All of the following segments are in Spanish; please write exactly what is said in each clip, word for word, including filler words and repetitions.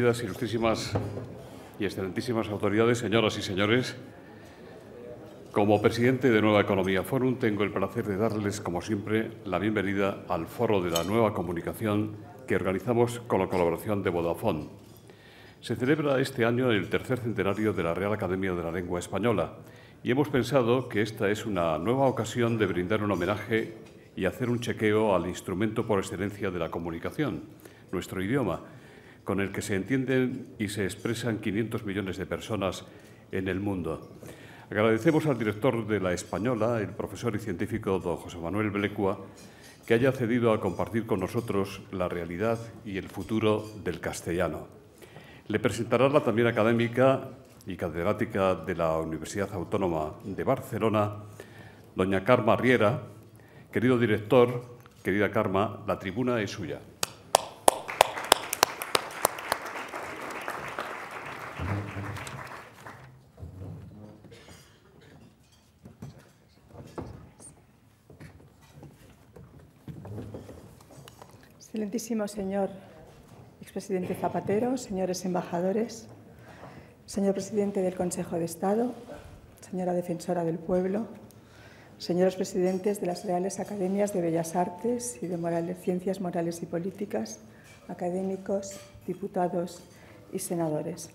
queridas, ilustrísimas y excelentísimas autoridades, señoras y señores, como presidente de Nueva Economía Forum tengo el placer de darles, como siempre, la bienvenida al Foro de la Nueva Comunicación que organizamos con la colaboración de Vodafone. Se celebra este año el tercer centenario de la Real Academia de la Lengua Española y hemos pensado que esta es una nueva ocasión de brindar un homenaje y hacer un chequeo al instrumento por excelencia de la comunicación, nuestro idioma, con el que se entienden y se expresan quinientos millones de personas en el mundo. Agradecemos al director de La Española, el profesor y científico don José Manuel Blecua, que haya accedido a compartir con nosotros la realidad y el futuro del castellano. Le presentará la también académica y catedrática de la Universidad Autónoma de Barcelona, doña Carme Riera. Querido director, querida Carme, la tribuna es suya. Excelentísimo señor expresidente Zapatero, señores embajadores, señor presidente del Consejo de Estado, señora defensora del pueblo, señores presidentes de las Reales Academias de Bellas Artes y de Morales, Ciencias Morales y Políticas, académicos, diputados y senadores.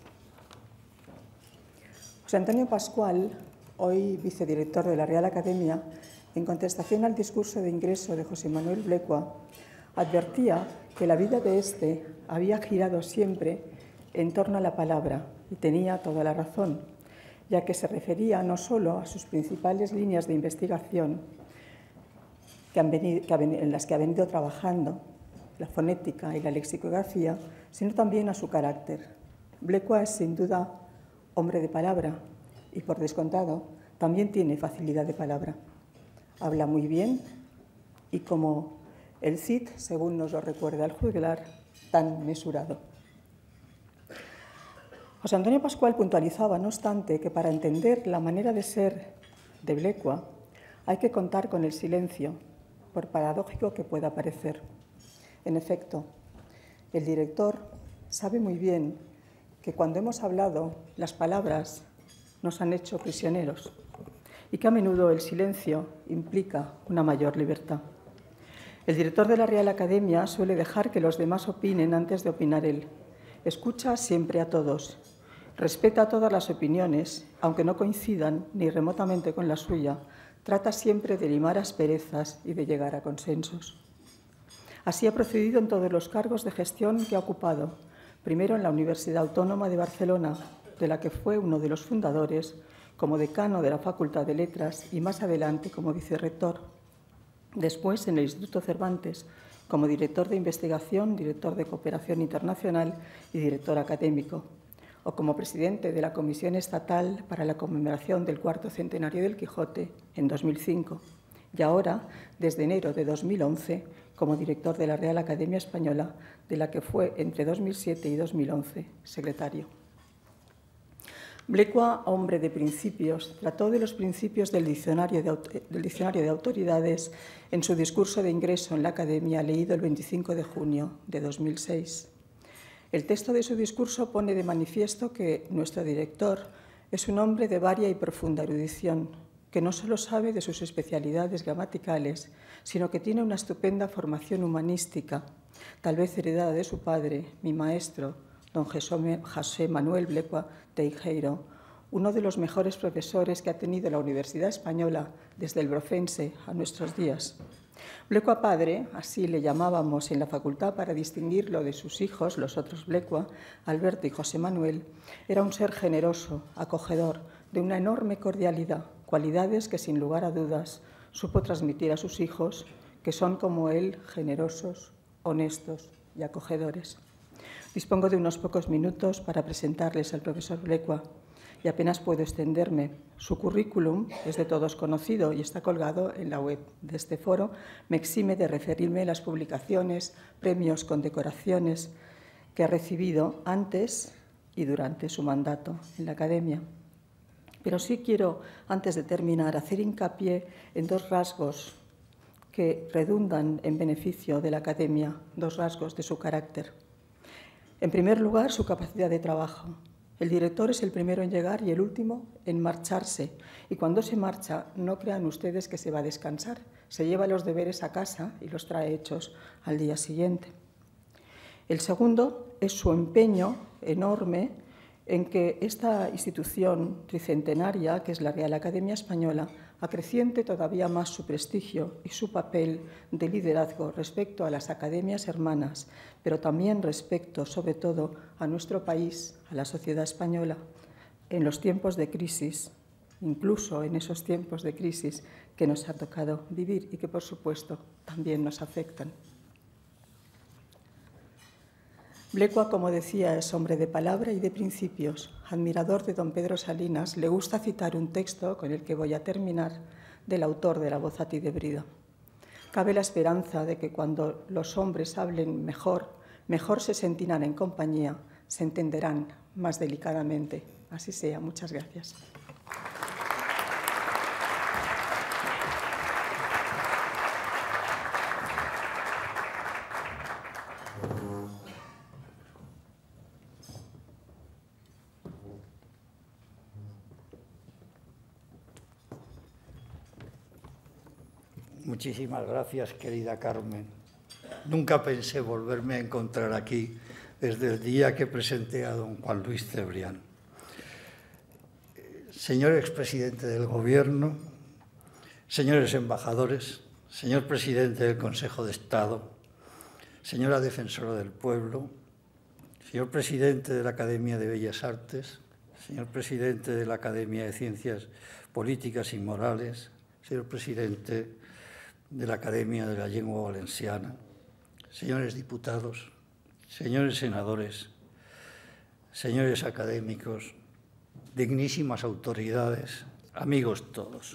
José Antonio Pascual, hoy vicedirector de la Real Academia, en contestación al discurso de ingreso de José Manuel Blecua, advertía que la vida de éste había girado siempre en torno a la palabra, y tenía toda la razón, ya que se refería no solo a sus principales líneas de investigación que han venido, que ha venido, en las que ha venido trabajando, la fonética y la lexicografía, sino también a su carácter. Blecua es sin duda hombre de palabra y, por descontado, también tiene facilidad de palabra. Habla muy bien y, como el Cid, según nos lo recuerda el juglar, tan mesurado. José Antonio Pascual puntualizaba, no obstante, que para entender la manera de ser de Blecua hay que contar con el silencio, por paradójico que pueda parecer. En efecto, el director sabe muy bien que cuando hemos hablado, las palabras nos han hecho prisioneros y que a menudo el silencio implica una mayor libertad. El director de la Real Academia suele dejar que los demás opinen antes de opinar él. Escucha siempre a todos, respeta todas las opiniones, aunque no coincidan ni remotamente con la suya, trata siempre de limar asperezas y de llegar a consensos. Así ha procedido en todos los cargos de gestión que ha ocupado, primero en la Universidad Autónoma de Barcelona, de la que fue uno de los fundadores, como decano de la Facultad de Letras y más adelante como vicerrector. Después en el Instituto Cervantes, como director de investigación, director de cooperación internacional y director académico, o como presidente de la Comisión Estatal para la conmemoración del cuarto centenario del Quijote en dos mil cinco, y ahora, desde enero de dos mil once, como director de la Real Academia Española, de la que fue entre dos mil siete y dos mil once secretario. Blecua, hombre de principios, trató de los principios del diccionario de, del diccionario de autoridades en su discurso de ingreso en la Academia, leído el veinticinco de junio de dos mil seis. El texto de su discurso pone de manifiesto que nuestro director es un hombre de varia y profunda erudición, que no solo sabe de sus especialidades gramaticales, sino que tiene una estupenda formación humanística, tal vez heredada de su padre, mi maestro, don José Manuel Blecua Teijeiro, uno de los mejores profesores que ha tenido la Universidad Española desde el Brofense a nuestros días. Blecua padre, así le llamábamos en la facultad para distinguirlo de sus hijos, los otros Blecua, Alberto y José Manuel, era un ser generoso, acogedor, de una enorme cordialidad, cualidades que sin lugar a dudas supo transmitir a sus hijos, que son como él, generosos, honestos y acogedores. Dispongo de unos pocos minutos para presentarles al profesor Blecua y apenas puedo extenderme. Su currículum es de todos conocido y está colgado en la web de este foro. Me exime de referirme a las publicaciones, premios, condecoraciones que ha recibido antes y durante su mandato en la Academia. Pero sí quiero, antes de terminar, hacer hincapié en dos rasgos que redundan en beneficio de la Academia, dos rasgos de su carácter. En primer lugar, su capacidad de trabajo. El director es el primero en llegar y el último en marcharse. Y cuando se marcha, no crean ustedes que se va a descansar. Se lleva los deberes a casa y los trae hechos al día siguiente. El segundo es su empeño enorme en que esta institución tricentenaria, que es la Real Academia Española, acreciente todavía más su prestigio y su papel de liderazgo respecto a las academias hermanas, pero también respecto, sobre todo, a nuestro país, a la sociedad española, en los tiempos de crisis, incluso en esos tiempos de crisis que nos ha tocado vivir y que, por supuesto, también nos afectan. Blecua, como decía, es hombre de palabra y de principios. Admirador de don Pedro Salinas, le gusta citar un texto, con el que voy a terminar, del autor de La voz a ti de Brida. Cabe la esperanza de que cuando los hombres hablen mejor, mejor se sentirán en compañía, se entenderán más delicadamente. Así sea. Muchas gracias. Muchísimas gracias, querida Carmen. Nunca pensé volverme a encontrar aquí desde el día que presenté a don Juan Luis Cebrián. Señor expresidente del Gobierno, señores embajadores, señor presidente del Consejo de Estado, señora defensora del pueblo, señor presidente de la Academia de Bellas Artes, señor presidente de la Academia de Ciencias Políticas y Morales, señor presidente de la Academia de la Lengua Valenciana, señores diputados, señores senadores, señores académicos, dignísimas autoridades, amigos todos.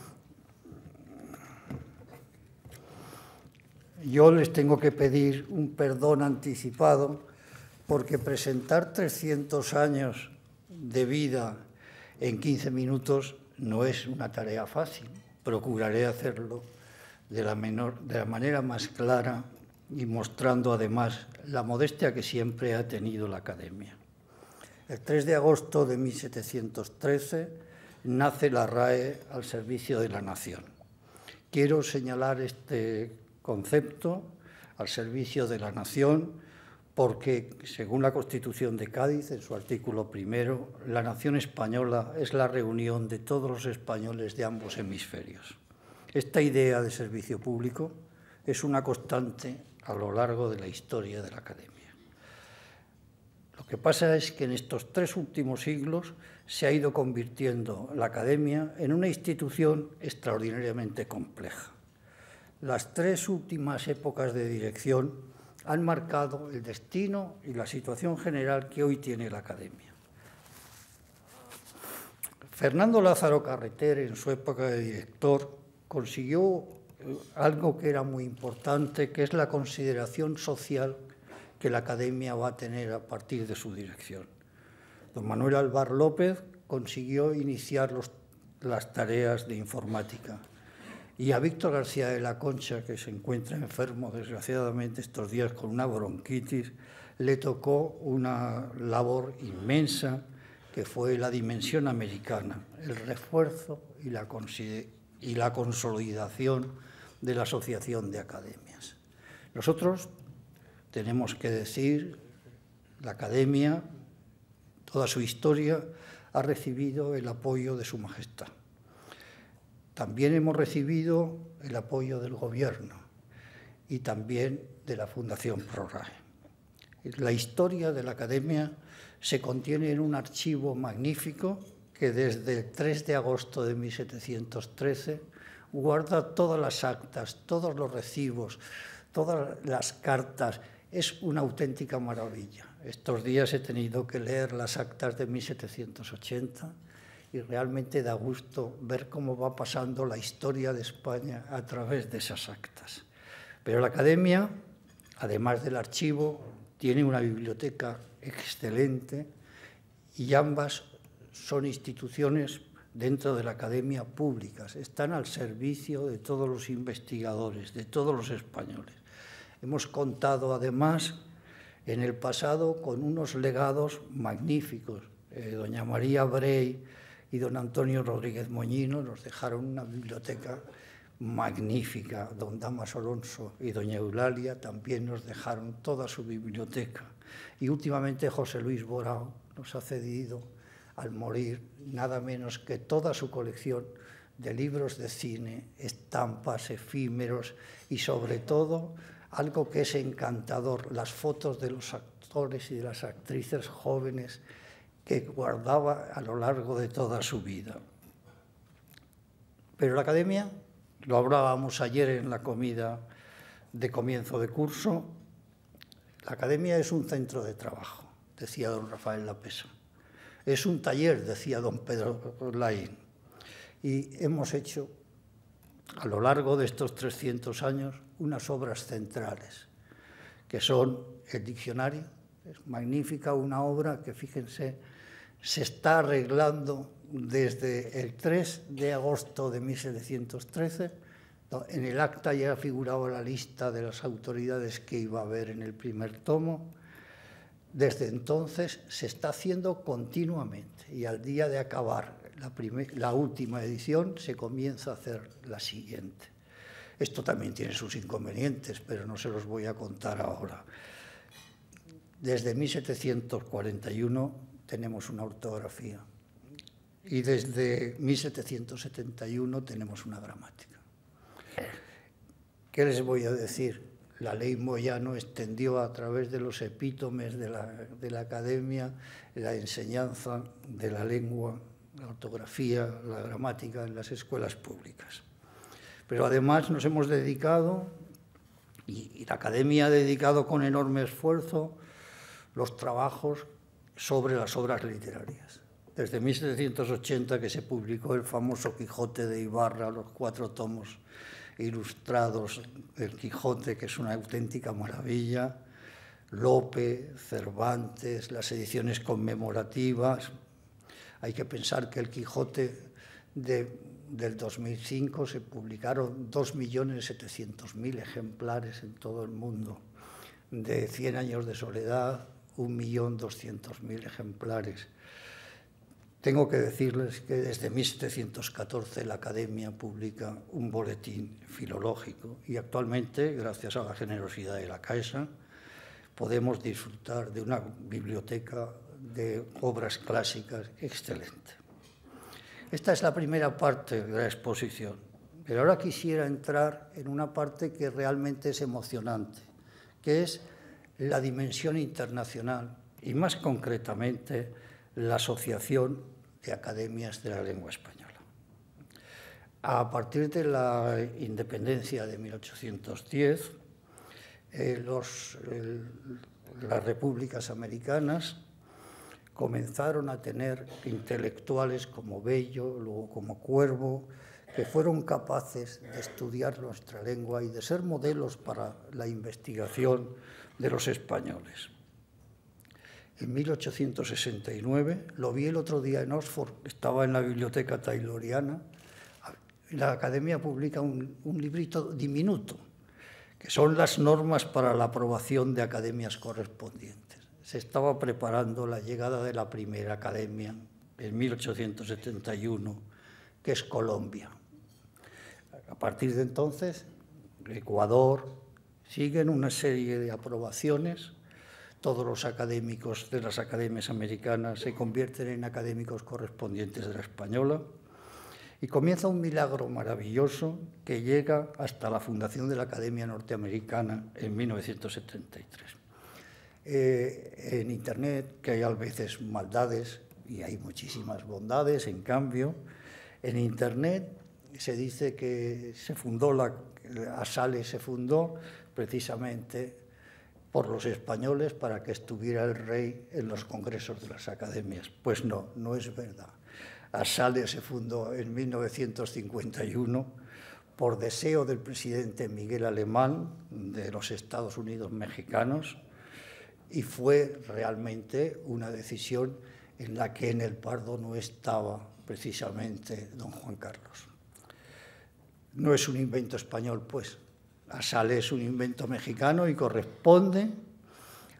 Yo les tengo que pedir un perdón anticipado porque presentar trescientos años de vida en quince minutos no es una tarea fácil. Procuraré hacerlo de la, menor, de la manera más clara y mostrando además la modestia que siempre ha tenido la Academia. El tres de agosto de mil setecientos trece nace la R A E al servicio de la nación. Quiero señalar este concepto, al servicio de la nación, porque, según la Constitución de Cádiz, en su artículo primero, la nación española es la reunión de todos los españoles de ambos hemisferios. Esta idea de servicio público es una constante a lo largo de la historia de la Academia. Lo que pasa es que en estos tres últimos siglos se ha ido convirtiendo la Academia en una institución extraordinariamente compleja. Las tres últimas épocas de dirección han marcado el destino y la situación general que hoy tiene la Academia. Fernando Lázaro Carreter, en su época de director, consiguió algo que era muy importante, que es la consideración social que la Academia va a tener a partir de su dirección. Don Manuel Alvar López consiguió iniciar los, las tareas de informática. Y a Víctor García de la Concha, que se encuentra enfermo desgraciadamente estos días con una bronquitis, le tocó una labor inmensa que fue la dimensión americana, el refuerzo y la, y la consolidación de la Asociación de Academias. Nosotros tenemos que decir, la Academia, toda su historia, ha recibido el apoyo de Su Majestad. También hemos recibido el apoyo del Gobierno y también de la Fundación ProRae. La historia de la Academia se contiene en un archivo magnífico que desde el tres de agosto de mil setecientos trece guarda todas las actas, todos los recibos, todas las cartas. Es una auténtica maravilla. Estos días he tenido que leer las actas de mil setecientos ochenta y realmente da gusto ver cómo va pasando la historia de España a través de esas actas. Pero la Academia, además del archivo, tiene una biblioteca excelente y ambas son instituciones dentro de la Academia públicas, están al servicio de todos los investigadores, de todos los españoles. Hemos contado además en el pasado con unos legados magníficos. Eh, doña María Brey y don Antonio Rodríguez Moñino nos dejaron una biblioteca magnífica. Don Damas Alonso y doña Eulalia también nos dejaron toda su biblioteca. Y últimamente José Luis Borao nos ha cedido, al morir, nada menos que toda su colección de libros de cine, estampas, efímeros y, sobre todo, algo que es encantador, las fotos de los actores y de las actrices jóvenes que guardaba a lo largo de toda su vida. Pero la Academia, lo hablábamos ayer en la comida de comienzo de curso, la Academia es un centro de trabajo, decía don Rafael Lapesa. Es un taller, decía don Pedro Laín. Y hemos hecho, a lo largo de estos trescientos años, unas obras centrales, que son el diccionario. Es magnífica, una obra que, fíjense, se está arreglando desde el tres de agosto de mil setecientos trece. En el acta ya figuraba la lista de las autoridades que iba a haber en el primer tomo. Desde entonces se está haciendo continuamente y al día de acabar la, primer, la última edición se comienza a hacer la siguiente. Esto también tiene sus inconvenientes, pero no se los voy a contar ahora. Desde mil setecientos cuarenta y uno tenemos una ortografía y desde mil setecientos setenta y uno tenemos una gramática. ¿Qué les voy a decir? La ley Moyano extendió a través de los epítomes de la, de la Academia la enseñanza de la lengua, la ortografía, la gramática en las escuelas públicas. Pero además nos hemos dedicado, y, y la Academia ha dedicado con enorme esfuerzo, los trabajos sobre las obras literarias. Desde mil setecientos ochenta, que se publicó el famoso Quijote de Ibarra, los cuatro tomos ilustrados del Quijote, que es una auténtica maravilla, Lope, Cervantes, las ediciones conmemorativas. Hay que pensar que el Quijote de, del dos mil cinco se publicaron dos millones setecientos mil ejemplares en todo el mundo. De Cien años de soledad, un millón doscientos mil ejemplares. Tengo que decirles que desde mil setecientos catorce la Academia publica un boletín filológico y actualmente, gracias a la generosidad de la Caixa, podemos disfrutar de una biblioteca de obras clásicas excelente. Esta es la primera parte de la exposición, pero ahora quisiera entrar en una parte que realmente es emocionante, que es la dimensión internacional y, más concretamente, la Asociación de Academias de la Lengua Española. A partir de la independencia de mil ochocientos diez, eh, los, el, las repúblicas americanas comenzaron a tener intelectuales como Bello, luego como Cuervo, que fueron capaces de estudiar nuestra lengua y de ser modelos para la investigación de los españoles. En mil ochocientos sesenta y nueve, lo vi el otro día en Oxford, estaba en la biblioteca tayloriana, la Academia publica un, un librito diminuto, que son las normas para la aprobación de academias correspondientes. Se estaba preparando la llegada de la primera academia en mil ochocientos setenta y uno, que es Colombia. A partir de entonces, Ecuador, siguen una serie de aprobaciones. Todos los académicos de las academias americanas se convierten en académicos correspondientes de la española y comienza un milagro maravilloso que llega hasta la fundación de la Academia Norteamericana en mil novecientos setenta y tres. Eh, en Internet, que hay a veces maldades y hay muchísimas bondades, en cambio, en Internet se dice que se fundó la, ASALE se fundó precisamente por los españoles para que estuviera el rey en los congresos de las academias. Pues no, no es verdad. ASALE se fundó en mil novecientos cincuenta y uno por deseo del presidente Miguel Alemán de los Estados Unidos mexicanos y fue realmente una decisión en la que en el Pardo no estaba precisamente don Juan Carlos. No es un invento español, pues. ASALE es un invento mexicano y corresponde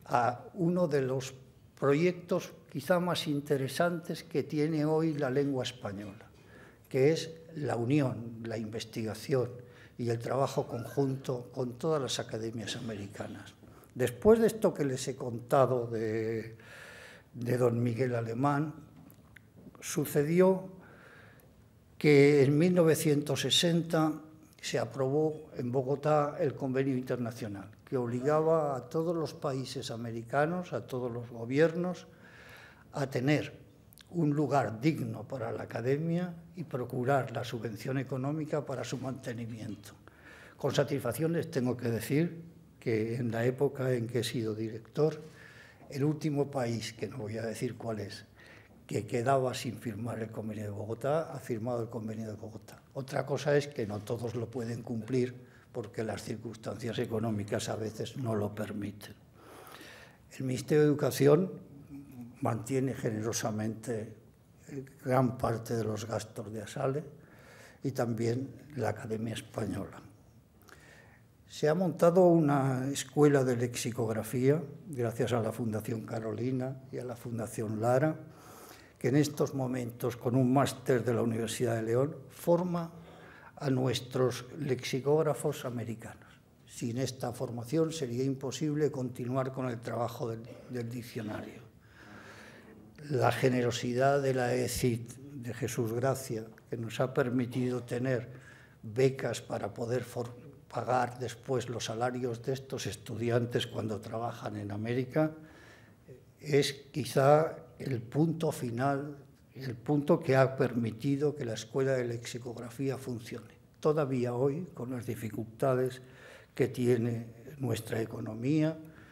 a uno de los proyectos quizá más interesantes que tiene hoy la lengua española, que es la unión, la investigación y el trabajo conjunto con todas las academias americanas. Después de esto que les he contado de, de don Miguel Alemán, sucedió que en mil novecientos sesenta se aprobó en Bogotá el convenio internacional, que obligaba a todos los países americanos, a todos los gobiernos, a tener un lugar digno para la academia y procurar la subvención económica para su mantenimiento. Con satisfacción les tengo que decir que en la época en que he sido director, el último país, que no voy a decir cuál es, que quedaba sin firmar el convenio de Bogotá, ha firmado el convenio de Bogotá. Otra cosa es que no todos lo pueden cumplir porque las circunstancias económicas a veces no lo permiten. El Ministerio de Educación mantiene generosamente gran parte de los gastos de ASALE y también la Academia Española. Se ha montado una escuela de lexicografía, gracias a la Fundación Carolina y a la Fundación Lara, que en estos momentos, con un máster de la Universidad de León, forma a nuestros lexicógrafos americanos. Sin esta formación sería imposible continuar con el trabajo del, del diccionario. La generosidad de la E C I T, de Jesús Gracia, que nos ha permitido tener becas para poder pagar después los salarios de estos estudiantes cuando trabajan en América, es quizá el punto final, el punto que ha permitido que la Escuela de Lexicografía funcione. Todavía hoy, con las dificultades que tiene nuestra economía,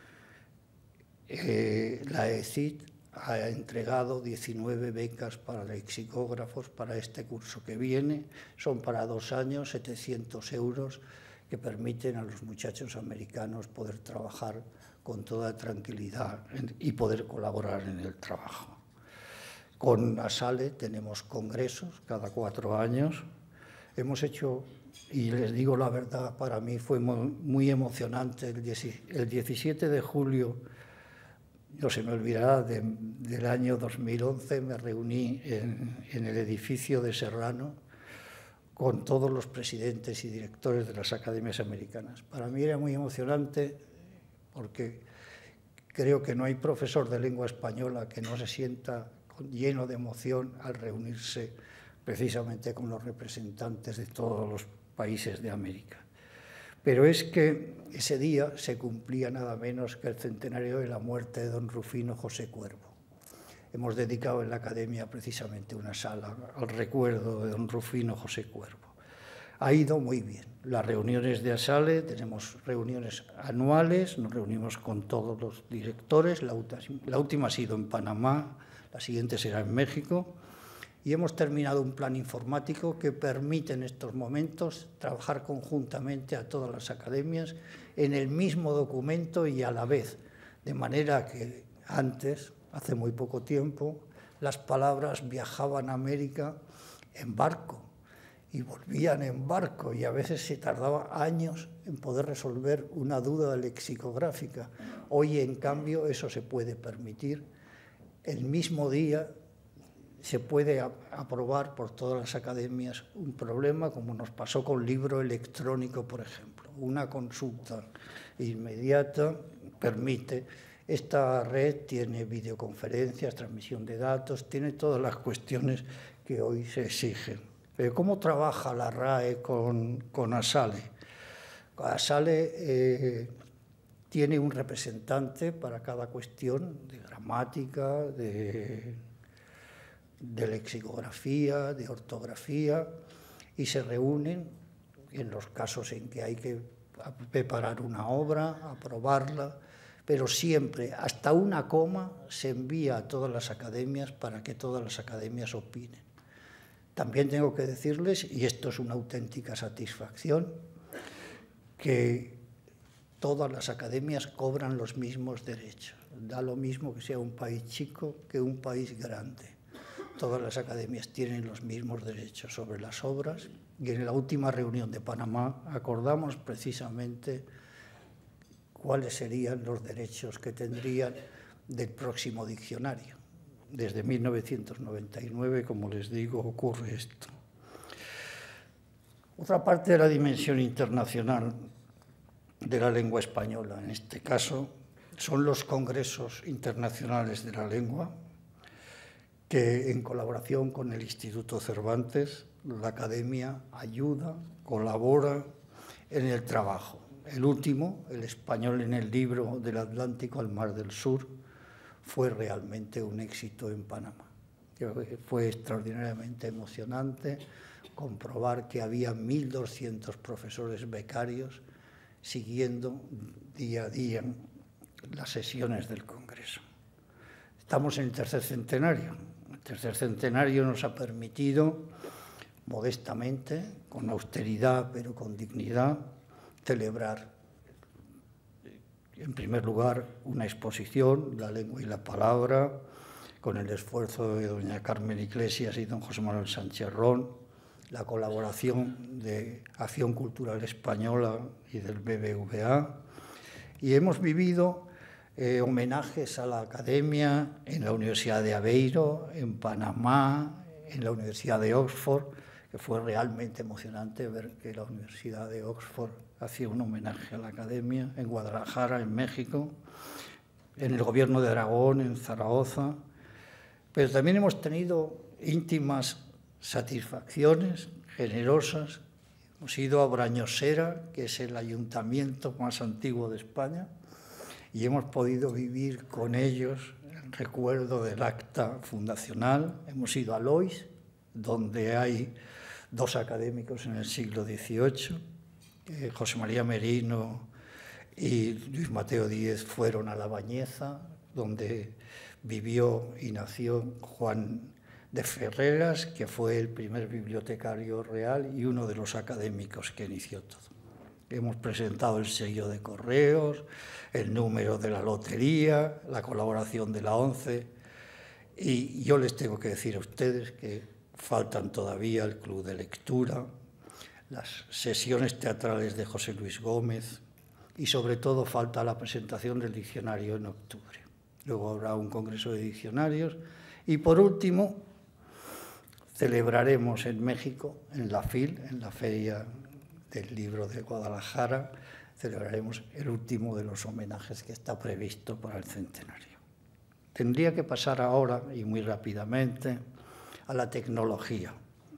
eh, la E C I T ha entregado diecinueve becas para lexicógrafos para este curso que viene. Son para dos años, setecientos euros, que permiten a los muchachos americanos poder trabajar con toda tranquilidad y poder colaborar en el trabajo. Con ASALE tenemos congresos cada cuatro años. Hemos hecho, y les digo la verdad, para mí fue muy emocionante. El diecisiete de julio, no se me olvidará, de, del año dos mil once, me reuní en, en el edificio de Serrano con todos los presidentes y directores de las academias americanas. Para mí era muy emocionante porque creo que no hay profesor de lengua española que no se sienta lleno de emoción al reunirse precisamente con los representantes de todos los países de América. Pero es que ese día se cumplía nada menos que el centenario de la muerte de don Rufino José Cuervo. Hemos dedicado en la Academia precisamente una sala al recuerdo de don Rufino José Cuervo. Ha ido muy bien. Las reuniones de ASALE, tenemos reuniones anuales, nos reunimos con todos los directores, la, la última ha sido en Panamá, la siguiente será en México, y hemos terminado un plan informático que permite en estos momentos trabajar conjuntamente a todas las academias en el mismo documento y a la vez, de manera que antes, hace muy poco tiempo, las palabras viajaban a América en barco y volvían en barco y a veces se tardaba años en poder resolver una duda lexicográfica. Hoy, en cambio, eso se puede permitir. El mismo día se puede aprobar por todas las academias un problema, como nos pasó con libro electrónico, por ejemplo. Una consulta inmediata permite. Esta red tiene videoconferencias, transmisión de datos, tiene todas las cuestiones que hoy se exigen. Pero ¿cómo trabaja la RAE con, con ASALE? ASALE eh, tiene un representante para cada cuestión de gramática, de, de lexicografía, de ortografía, y se reúnen en los casos en que hay que preparar una obra, aprobarla, pero siempre, hasta una coma, se envía a todas las academias para que todas las academias opinen. También tengo que decirles, y esto es una auténtica satisfacción, que todas las academias cobran los mismos derechos. Da lo mismo que sea un país chico que un país grande. Todas las academias tienen los mismos derechos sobre las obras, y en la última reunión de Panamá acordamos precisamente cuáles serían los derechos que tendrían del próximo diccionario. Desde mil novecientos noventa y nueve, como les digo, ocurre esto. Otra parte de la dimensión internacional de la lengua española, en este caso, son los congresos internacionales de la lengua, que en colaboración con el Instituto Cervantes, la Academia ayuda, colabora en el trabajo. El último, el español en el libro del Atlántico al Mar del Sur, fue realmente un éxito en Panamá. Fue extraordinariamente emocionante comprobar que había mil doscientos profesores becarios siguiendo día a día las sesiones del Congreso. Estamos en el tercer centenario. El tercer centenario nos ha permitido, modestamente, con austeridad pero con dignidad, celebrar, en primer lugar, una exposición, La lengua y la palabra, con el esfuerzo de doña Carmen Iglesias y don José Manuel Sánchez Ron, la colaboración de Acción Cultural Española y del B B V A, y hemos vivido eh, homenajes a la Academia en la Universidad de Aveiro, en Panamá, en la Universidad de Oxford, que fue realmente emocionante ver que la Universidad de Oxford hacía un homenaje a la Academia, en Guadalajara, en México, en el Gobierno de Aragón, en Zaragoza, pero también hemos tenido íntimas satisfacciones generosas. Hemos ido a Brañosera, que es el ayuntamiento más antiguo de España, y hemos podido vivir con ellos el recuerdo del acta fundacional. Hemos ido a Lois, donde hay dos académicos en el siglo dieciocho, eh, José María Merino y Luis Mateo Díez fueron a La Bañeza, donde vivió y nació Juan de Ferreras, que fue el primer bibliotecario real y uno de los académicos que inició todo. Hemos presentado el sello de correos, el número de la lotería, la colaboración de la ONCE, y yo les tengo que decir a ustedes que faltan todavía el club de lectura, las sesiones teatrales de José Luis Gómez, y sobre todo falta la presentación del diccionario en octubre. Luego habrá un congreso de diccionarios, y por último celebraremos en México, en la FIL, en la Feria del Libro de Guadalajara, celebraremos el último de los homenajes que está previsto para el centenario. Tendría que pasar ahora, y muy rápidamente, a la tecnología.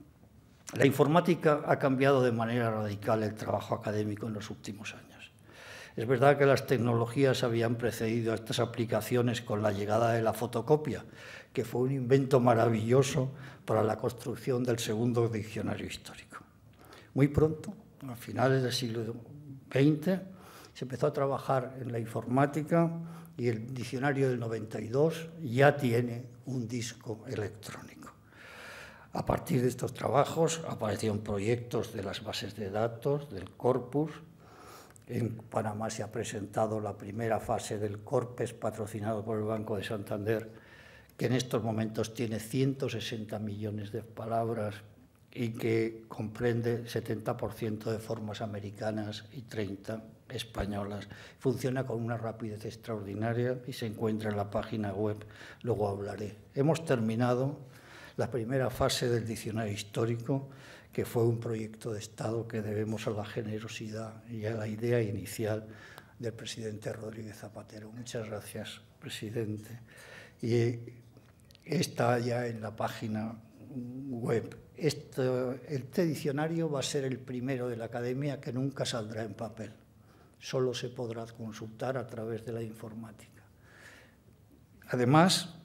La informática ha cambiado de manera radical el trabajo académico en los últimos años. Es verdad que las tecnologías habían precedido a estas aplicaciones con la llegada de la fotocopia, que fue un invento maravilloso para la construcción del segundo diccionario histórico. Muy pronto, a finales del siglo veinte, se empezó a trabajar en la informática y el diccionario del noventa y dos ya tiene un disco electrónico. A partir de estos trabajos aparecieron proyectos de las bases de datos, del corpus. En Panamá se ha presentado la primera fase del Corpes, patrocinado por el Banco de Santander, que en estos momentos tiene ciento sesenta millones de palabras y que comprende setenta por ciento de formas americanas y treinta españolas. Funciona con una rapidez extraordinaria y se encuentra en la página web, luego hablaré. Hemos terminado la primera fase del diccionario histórico, que fue un proyecto de Estado que debemos a la generosidad y a la idea inicial del presidente Rodríguez Zapatero. Muchas gracias, presidente. Y está ya en la página web. Este, este diccionario va a ser el primero de la Academia que nunca saldrá en papel. Solo se podrá consultar a través de la informática. Además,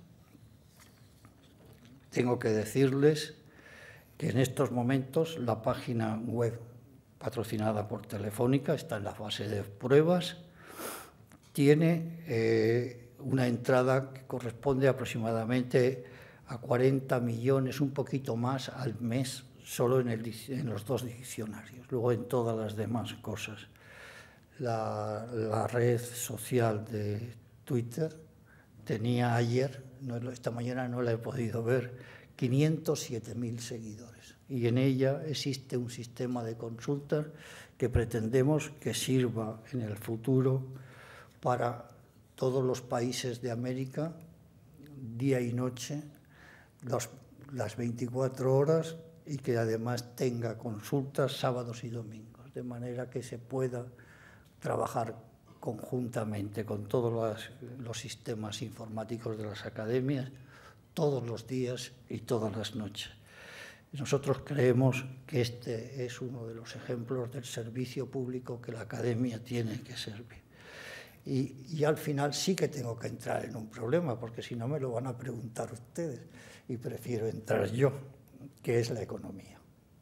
tengo que decirles que en estos momentos la página web patrocinada por Telefónica está en la fase de pruebas, tiene eh, una entrada que corresponde aproximadamente a cuarenta millones, un poquito más al mes, solo en, el, en los dos diccionarios, luego en todas las demás cosas. La, la red social de Twitter tenía ayer, no, esta mañana no la he podido ver, quinientos siete mil seguidores, y en ella existe un sistema de consultas que pretendemos que sirva en el futuro para todos los países de América, día y noche, los, las veinticuatro horas, y que además tenga consultas sábados y domingos, de manera que se pueda trabajar conjuntamente con todos los, los sistemas informáticos de las academias, todos los días y todas las noches. Nosotros creemos que este es uno de los ejemplos del servicio público que la academia tiene que servir. Y, y al final sí que tengo que entrar en un problema, porque si no me lo van a preguntar ustedes, y prefiero entrar yo, que es la economía.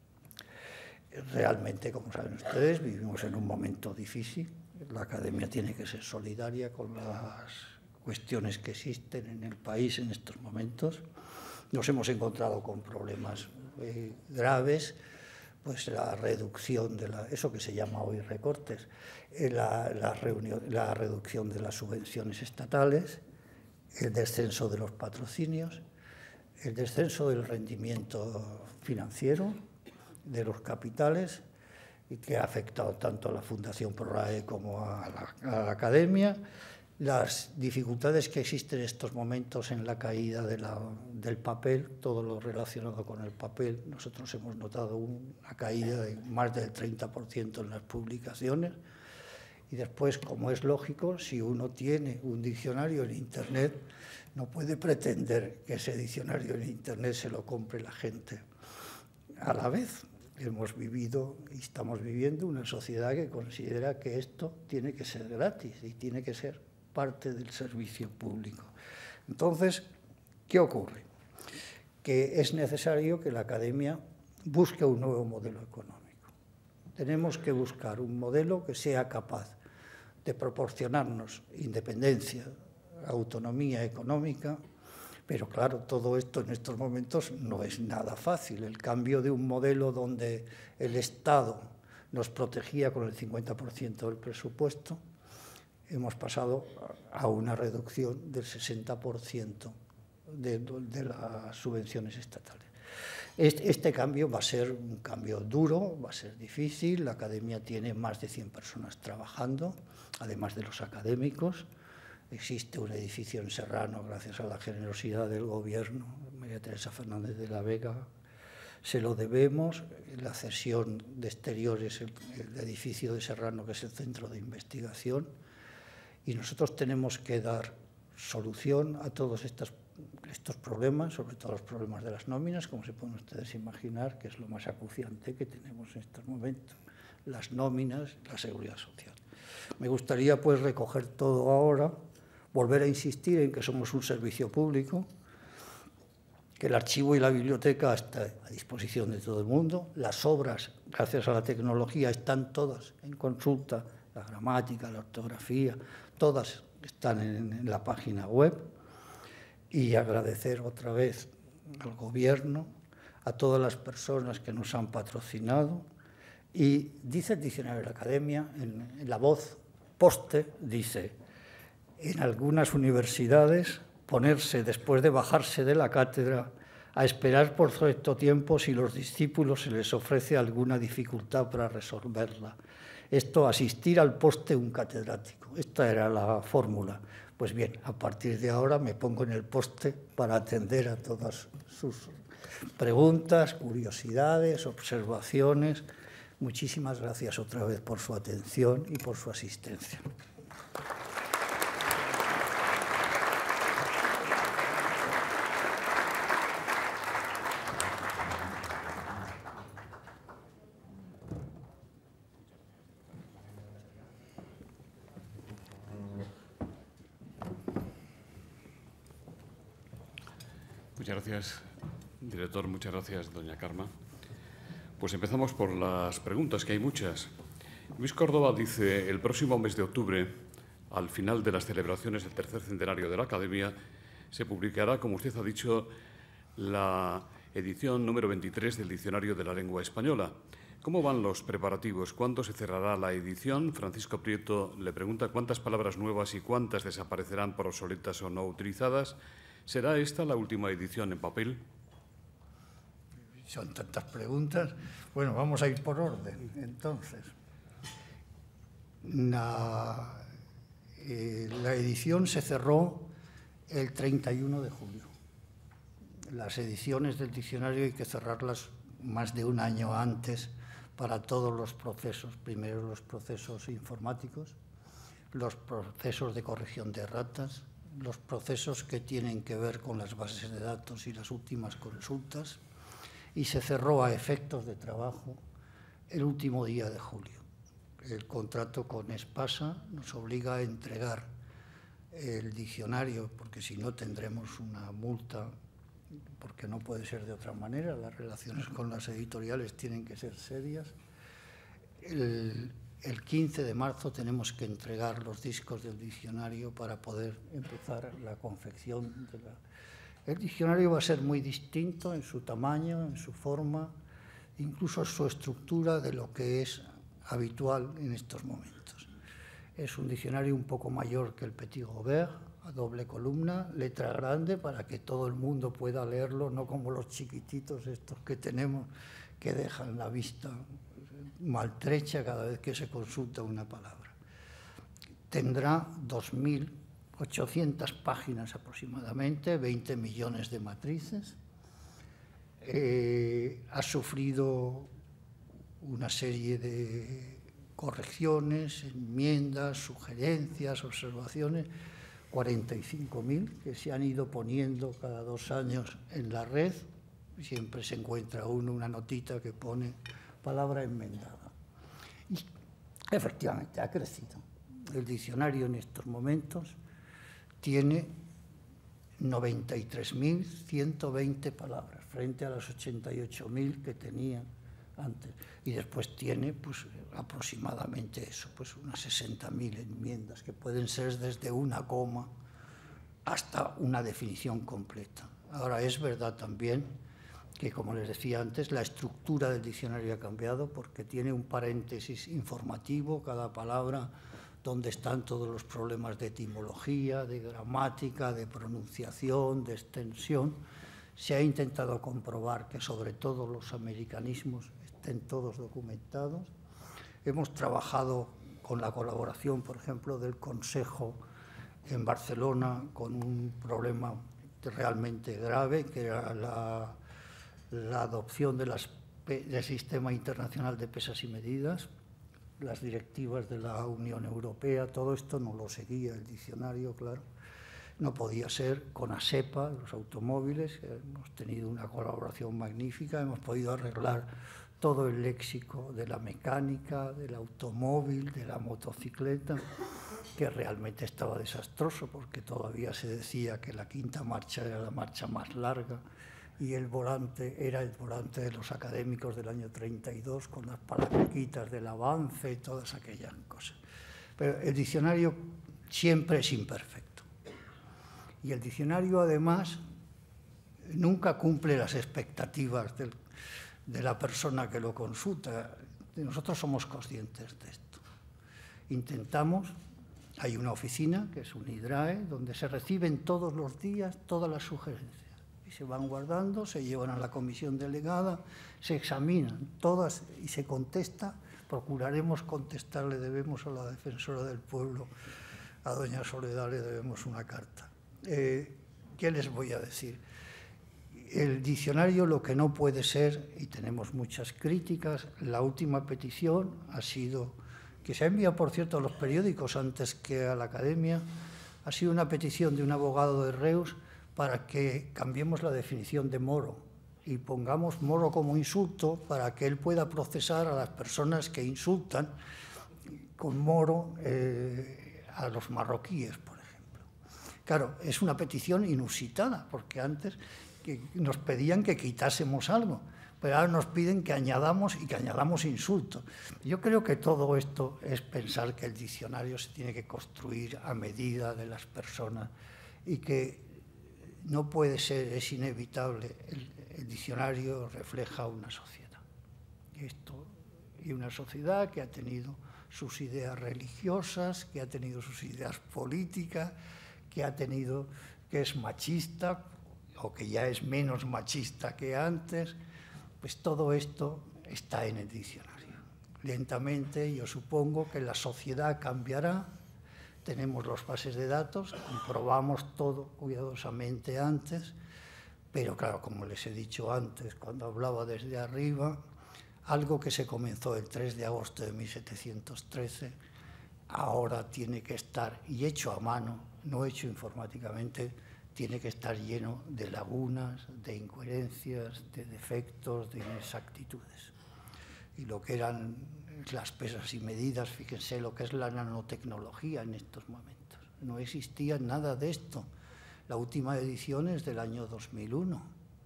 Realmente, como saben ustedes, vivimos en un momento difícil. La academia tiene que ser solidaria con las cuestiones que existen en el país en estos momentos. Nos hemos encontrado con problemas eh, graves, pues la reducción de la, eso que se llama hoy recortes, eh, la, la, reunión, la reducción de las subvenciones estatales, el descenso de los patrocinios, el descenso del rendimiento financiero de los capitales, y que ha afectado tanto a la Fundación PROAE como a la, a la academia, las dificultades que existen en estos momentos en la caída de la, del papel, todo lo relacionado con el papel. Nosotros hemos notado una caída de más del treinta por ciento en las publicaciones, y después, como es lógico, si uno tiene un diccionario en Internet, no puede pretender que ese diccionario en Internet se lo compre la gente a la vez. Hemos vivido y estamos viviendo una sociedad que considera que esto tiene que ser gratis y tiene que ser parte del servicio público. Entonces, ¿qué ocurre? Que es necesario que la academia busque un nuevo modelo económico. Tenemos que buscar un modelo que sea capaz de proporcionarnos independencia, autonomía económica, pero claro, todo esto en estos momentos no es nada fácil. El cambio de un modelo donde el Estado nos protegía con el cincuenta por ciento del presupuesto, hemos pasado a una reducción del sesenta por ciento de, de las subvenciones estatales. Este, este cambio va a ser un cambio duro, va a ser difícil. La academia tiene más de cien personas trabajando, además de los académicos. Existe un edificio en Serrano, gracias a la generosidad del gobierno, María Teresa Fernández de la Vega, se lo debemos. La cesión de exteriores, el, el edificio de Serrano, que es el centro de investigación, y nosotros tenemos que dar solución a todos estos, estos problemas, sobre todo los problemas de las nóminas, como se pueden ustedes imaginar, que es lo más acuciante que tenemos en estos momentos, las nóminas, la seguridad social. Me gustaría pues recoger todo ahora, volver a insistir en que somos un servicio público, que el archivo y la biblioteca están a disposición de todo el mundo, las obras, gracias a la tecnología, están todas en consulta, la gramática, la ortografía, todas están en, en la página web, y agradecer otra vez al gobierno, a todas las personas que nos han patrocinado. Y dice el diccionario de la academia, en, en la voz poste, dice: en algunas universidades, ponerse después de bajarse de la cátedra a esperar por cierto tiempo si los discípulos se les ofrece alguna dificultad para resolverla. Esto, asistir al poste un catedrático. Esta era la fórmula. Pues bien, a partir de ahora me pongo en el poste para atender a todas sus preguntas, curiosidades, observaciones. Muchísimas gracias otra vez por su atención y por su asistencia. Muchas gracias, director. Muchas gracias, doña Carma. Pues empezamos por las preguntas, que hay muchas. Luis Córdoba dice: el próximo mes de octubre, al final de las celebraciones del tercer centenario de la Academia, se publicará, como usted ha dicho, la edición número veintitrés del Diccionario de la Lengua Española. ¿Cómo van los preparativos? ¿Cuándo se cerrará la edición? Francisco Prieto le pregunta cuántas palabras nuevas y cuántas desaparecerán por obsoletas o no utilizadas. ¿Será esta la última edición en papel? Son tantas preguntas. Bueno, vamos a ir por orden, entonces. La, Eh, la edición se cerró el treinta y uno de julio. Las ediciones del diccionario hay que cerrarlas más de un año antes para todos los procesos. Primero los procesos informáticos, los procesos de corrección de erratas, los procesos que tienen que ver con las bases de datos y las últimas consultas, y se cerró a efectos de trabajo el último día de julio. El contrato con Espasa nos obliga a entregar el diccionario, porque si no tendremos una multa, porque no puede ser de otra manera, las relaciones con las editoriales tienen que ser serias. El, el quince de marzo tenemos que entregar los discos del diccionario para poder empezar la confección de la... El diccionario va a ser muy distinto en su tamaño, en su forma, incluso en su estructura de lo que es habitual en estos momentos. Es un diccionario un poco mayor que el Petit Robert, a doble columna, letra grande para que todo el mundo pueda leerlo, no como los chiquititos estos que tenemos que dejan la vista maltrecha cada vez que se consulta una palabra. Tendrá dos mil ochocientas páginas aproximadamente, veinte millones de matrices. Eh, ha sufrido una serie de correcciones, enmiendas, sugerencias, observaciones, cuarenta y cinco mil que se han ido poniendo cada dos años en la red. Siempre se encuentra uno una notita que pone palabra enmendada. Y efectivamente ha crecido. El diccionario en estos momentos tiene noventa y tres mil ciento veinte palabras frente a las ochenta y ocho mil que tenía antes. Y después tiene pues, aproximadamente eso, pues unas sesenta mil enmiendas que pueden ser desde una coma hasta una definición completa. Ahora, es verdad también que, como les decía antes, la estructura del diccionario ha cambiado porque tiene un paréntesis informativo, cada palabra donde están todos los problemas de etimología, de gramática, de pronunciación, de extensión. Se ha intentado comprobar que sobre todo los americanismos estén todos documentados. Hemos trabajado con la colaboración, por ejemplo, del Consejo en Barcelona con un problema realmente grave, que era la, la adopción de las, del Sistema Internacional de Pesas y Medidas, las directivas de la Unión Europea. Todo esto no lo seguía el diccionario, claro. No podía ser con ASEPA, los automóviles. Hemos tenido una colaboración magnífica, hemos podido arreglar todo el léxico de la mecánica, del automóvil, de la motocicleta, que realmente estaba desastroso porque todavía se decía que la quinta marcha era la marcha más larga y el volante era el volante de los académicos del año treinta y dos con las palanquitas del avance y todas aquellas cosas. Pero el diccionario siempre es imperfecto. Y el diccionario, además, nunca cumple las expectativas del, de la persona que lo consulta. Nosotros somos conscientes de esto. Intentamos, hay una oficina, que es un IDRAE, donde se reciben todos los días todas las sugerencias. Y se van guardando, se llevan a la comisión delegada, se examinan todas y se contesta. Procuraremos contestar, le debemos a la defensora del pueblo, a doña Soledad, le debemos una carta. Eh, ¿Qué les voy a decir? El diccionario lo que no puede ser, y tenemos muchas críticas, la última petición ha sido, que se ha enviado por cierto a los periódicos antes que a la academia, ha sido una petición de un abogado de Reus para que cambiemos la definición de moro y pongamos moro como insulto para que él pueda procesar a las personas que insultan con moro eh, a los marroquíes, por ejemplo. Claro, es una petición inusitada, porque antes que nos pedían que quitásemos algo, pero ahora nos piden que añadamos y que añadamos insultos. Yo creo que todo esto es pensar que el diccionario se tiene que construir a medida de las personas y que no puede ser, es inevitable. El, el diccionario refleja una sociedad. Esto, y una sociedad que ha tenido sus ideas religiosas, que ha tenido sus ideas políticas, que ha tenido, que es machista, o que ya es menos machista que antes. Pues todo esto está en el diccionario. Lentamente, yo supongo que la sociedad cambiará, tenemos los bases de datos, comprobamos todo cuidadosamente antes, pero claro, como les he dicho antes, cuando hablaba desde arriba, algo que se comenzó el tres de agosto de mil setecientos trece, ahora tiene que estar, y hecho a mano, no hecho informáticamente, tiene que estar lleno de lagunas, de incoherencias, de defectos, de inexactitudes. Y lo que eran las pesas y medidas, fíjense lo que es la nanotecnología en estos momentos. No existía nada de esto. La última edición es del año dos mil uno.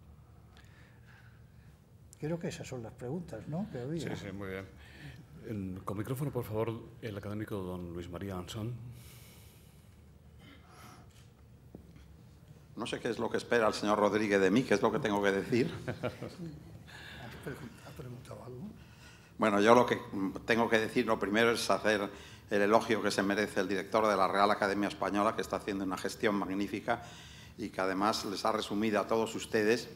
Creo que esas son las preguntas, ¿no? Que había. Sí, sí, muy bien. El, con micrófono, por favor, el académico don Luis María Ansón. No sé qué es lo que espera el señor Rodríguez de mí, qué es lo que tengo que decir. ¿Ha preguntado algo? Bueno, yo lo que tengo que decir, lo primero es hacer el elogio que se merece el director de la Real Academia Española, que está haciendo una gestión magnífica y que además les ha resumido a todos ustedes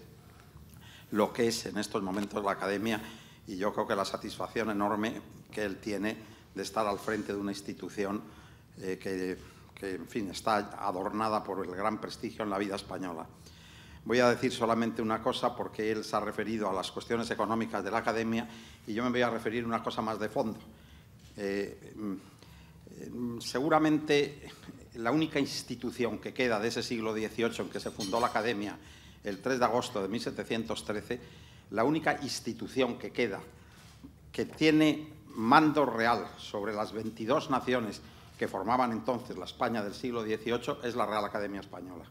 lo que es en estos momentos la Academia, y yo creo que la satisfacción enorme que él tiene de estar al frente de una institución eh, que, que, en fin, está adornada por el gran prestigio en la vida española. Voy a decir solamente una cosa, porque él se ha referido a las cuestiones económicas de la Academia y yo me voy a referir a una cosa más de fondo. Eh, eh, seguramente la única institución que queda de ese siglo dieciocho en que se fundó la Academia, el tres de agosto de mil setecientos trece, la única institución que queda que tiene mando real sobre las veintidós naciones que formaban entonces la España del siglo dieciocho es la Real Academia Española.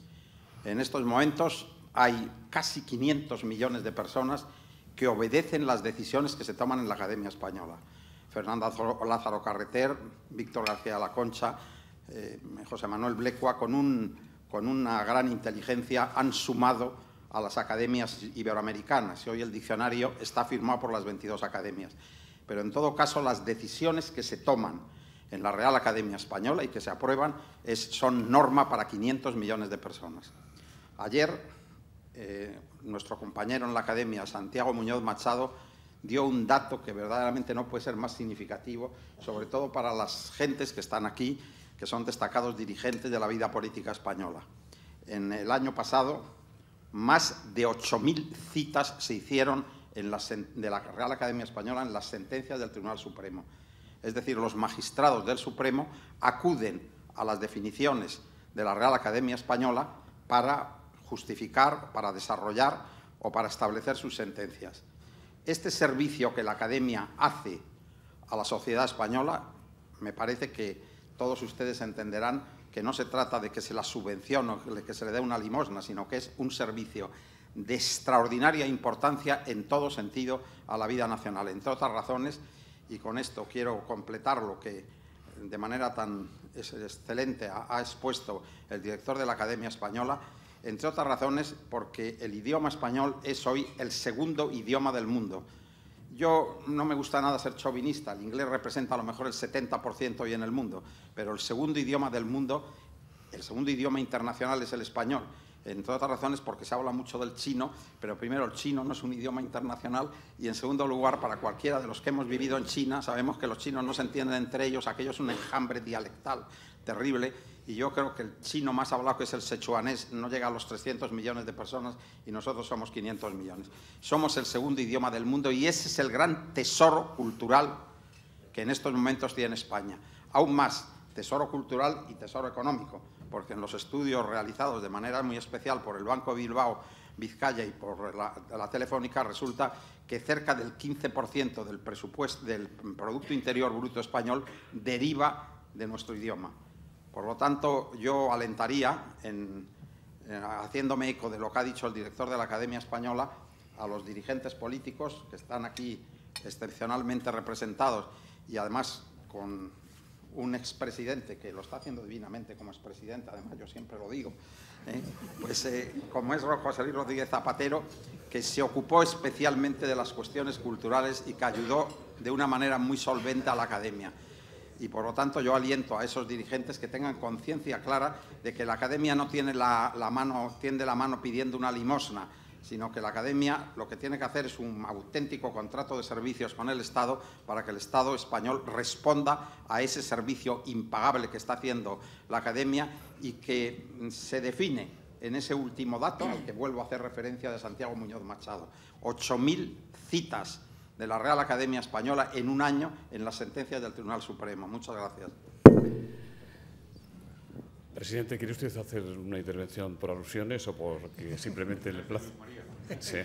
En estos momentos hay casi quinientos millones de personas que obedecen las decisiones que se toman en la Academia Española. Fernando Lázaro Carreter, Víctor García La Concha, eh, José Manuel Blecua, con, un, con una gran inteligencia han sumado a las academias iberoamericanas y hoy el diccionario está firmado por las veintidós academias. Pero en todo caso las decisiones que se toman en la Real Academia Española y que se aprueban es, son norma para quinientos millones de personas. Ayer eh, nuestro compañero en la Academia, Santiago Muñoz Machado, dio un dato que verdaderamente no puede ser más significativo, sobre todo para las gentes que están aquí, que son destacados dirigentes de la vida política española. En el año pasado, más de ocho mil citas se hicieron en la, de la Real Academia Española en las sentencias del Tribunal Supremo. Es decir, los magistrados del Supremo acuden a las definiciones de la Real Academia Española para justificar, para desarrollar o para establecer sus sentencias. Este servicio que la Academia hace a la sociedad española, me parece que todos ustedes entenderán que no se trata de que se la subvencione o de que se le dé una limosna, sino que es un servicio de extraordinaria importancia en todo sentido a la vida nacional, entre otras razones, y con esto quiero completar lo que de manera tan excelente ha, ha expuesto el director de la Academia Española, entre otras razones porque el idioma español es hoy el segundo idioma del mundo. Yo no me gusta nada ser chauvinista, el inglés representa a lo mejor el setenta por ciento hoy en el mundo, pero el segundo idioma del mundo, el segundo idioma internacional es el español. Entre otras razones porque se habla mucho del chino, pero primero el chino no es un idioma internacional y en segundo lugar para cualquiera de los que hemos vivido en China sabemos que los chinos no se entienden entre ellos, aquello es un enjambre dialectal terrible y yo creo que el chino más hablado, que es el sichuanés, no llega a los trescientos millones de personas y nosotros somos quinientos millones. Somos el segundo idioma del mundo y ese es el gran tesoro cultural que en estos momentos tiene España. Aún más, tesoro cultural y tesoro económico, porque en los estudios realizados de manera muy especial por el Banco Bilbao, Vizcaya y por la, la Telefónica resulta que cerca del quince por ciento del presupuesto del Producto Interior Bruto español deriva de nuestro idioma. Por lo tanto, yo alentaría, en, en, haciéndome eco de lo que ha dicho el director de la Academia Española, a los dirigentes políticos que están aquí excepcionalmente representados y además con un expresidente que lo está haciendo divinamente como expresidente, además yo siempre lo digo, ¿eh? pues eh, como es José Luis Rodríguez Zapatero, que se ocupó especialmente de las cuestiones culturales y que ayudó de una manera muy solvente a la Academia. Y por lo tanto yo aliento a esos dirigentes que tengan conciencia clara de que la Academia no tiene la, la mano, tiende la mano pidiendo una limosna. sino que la Academia lo que tiene que hacer es un auténtico contrato de servicios con el Estado para que el Estado español responda a ese servicio impagable que está haciendo la Academia y que se define en ese último dato, al que vuelvo a hacer referencia, de Santiago Muñoz Machado. ocho mil citas de la Real Academia Española en un año en las sentencias del Tribunal Supremo. Muchas gracias. Presidente, ¿quiere usted hacer una intervención por alusiones o porque simplemente le place? Sí.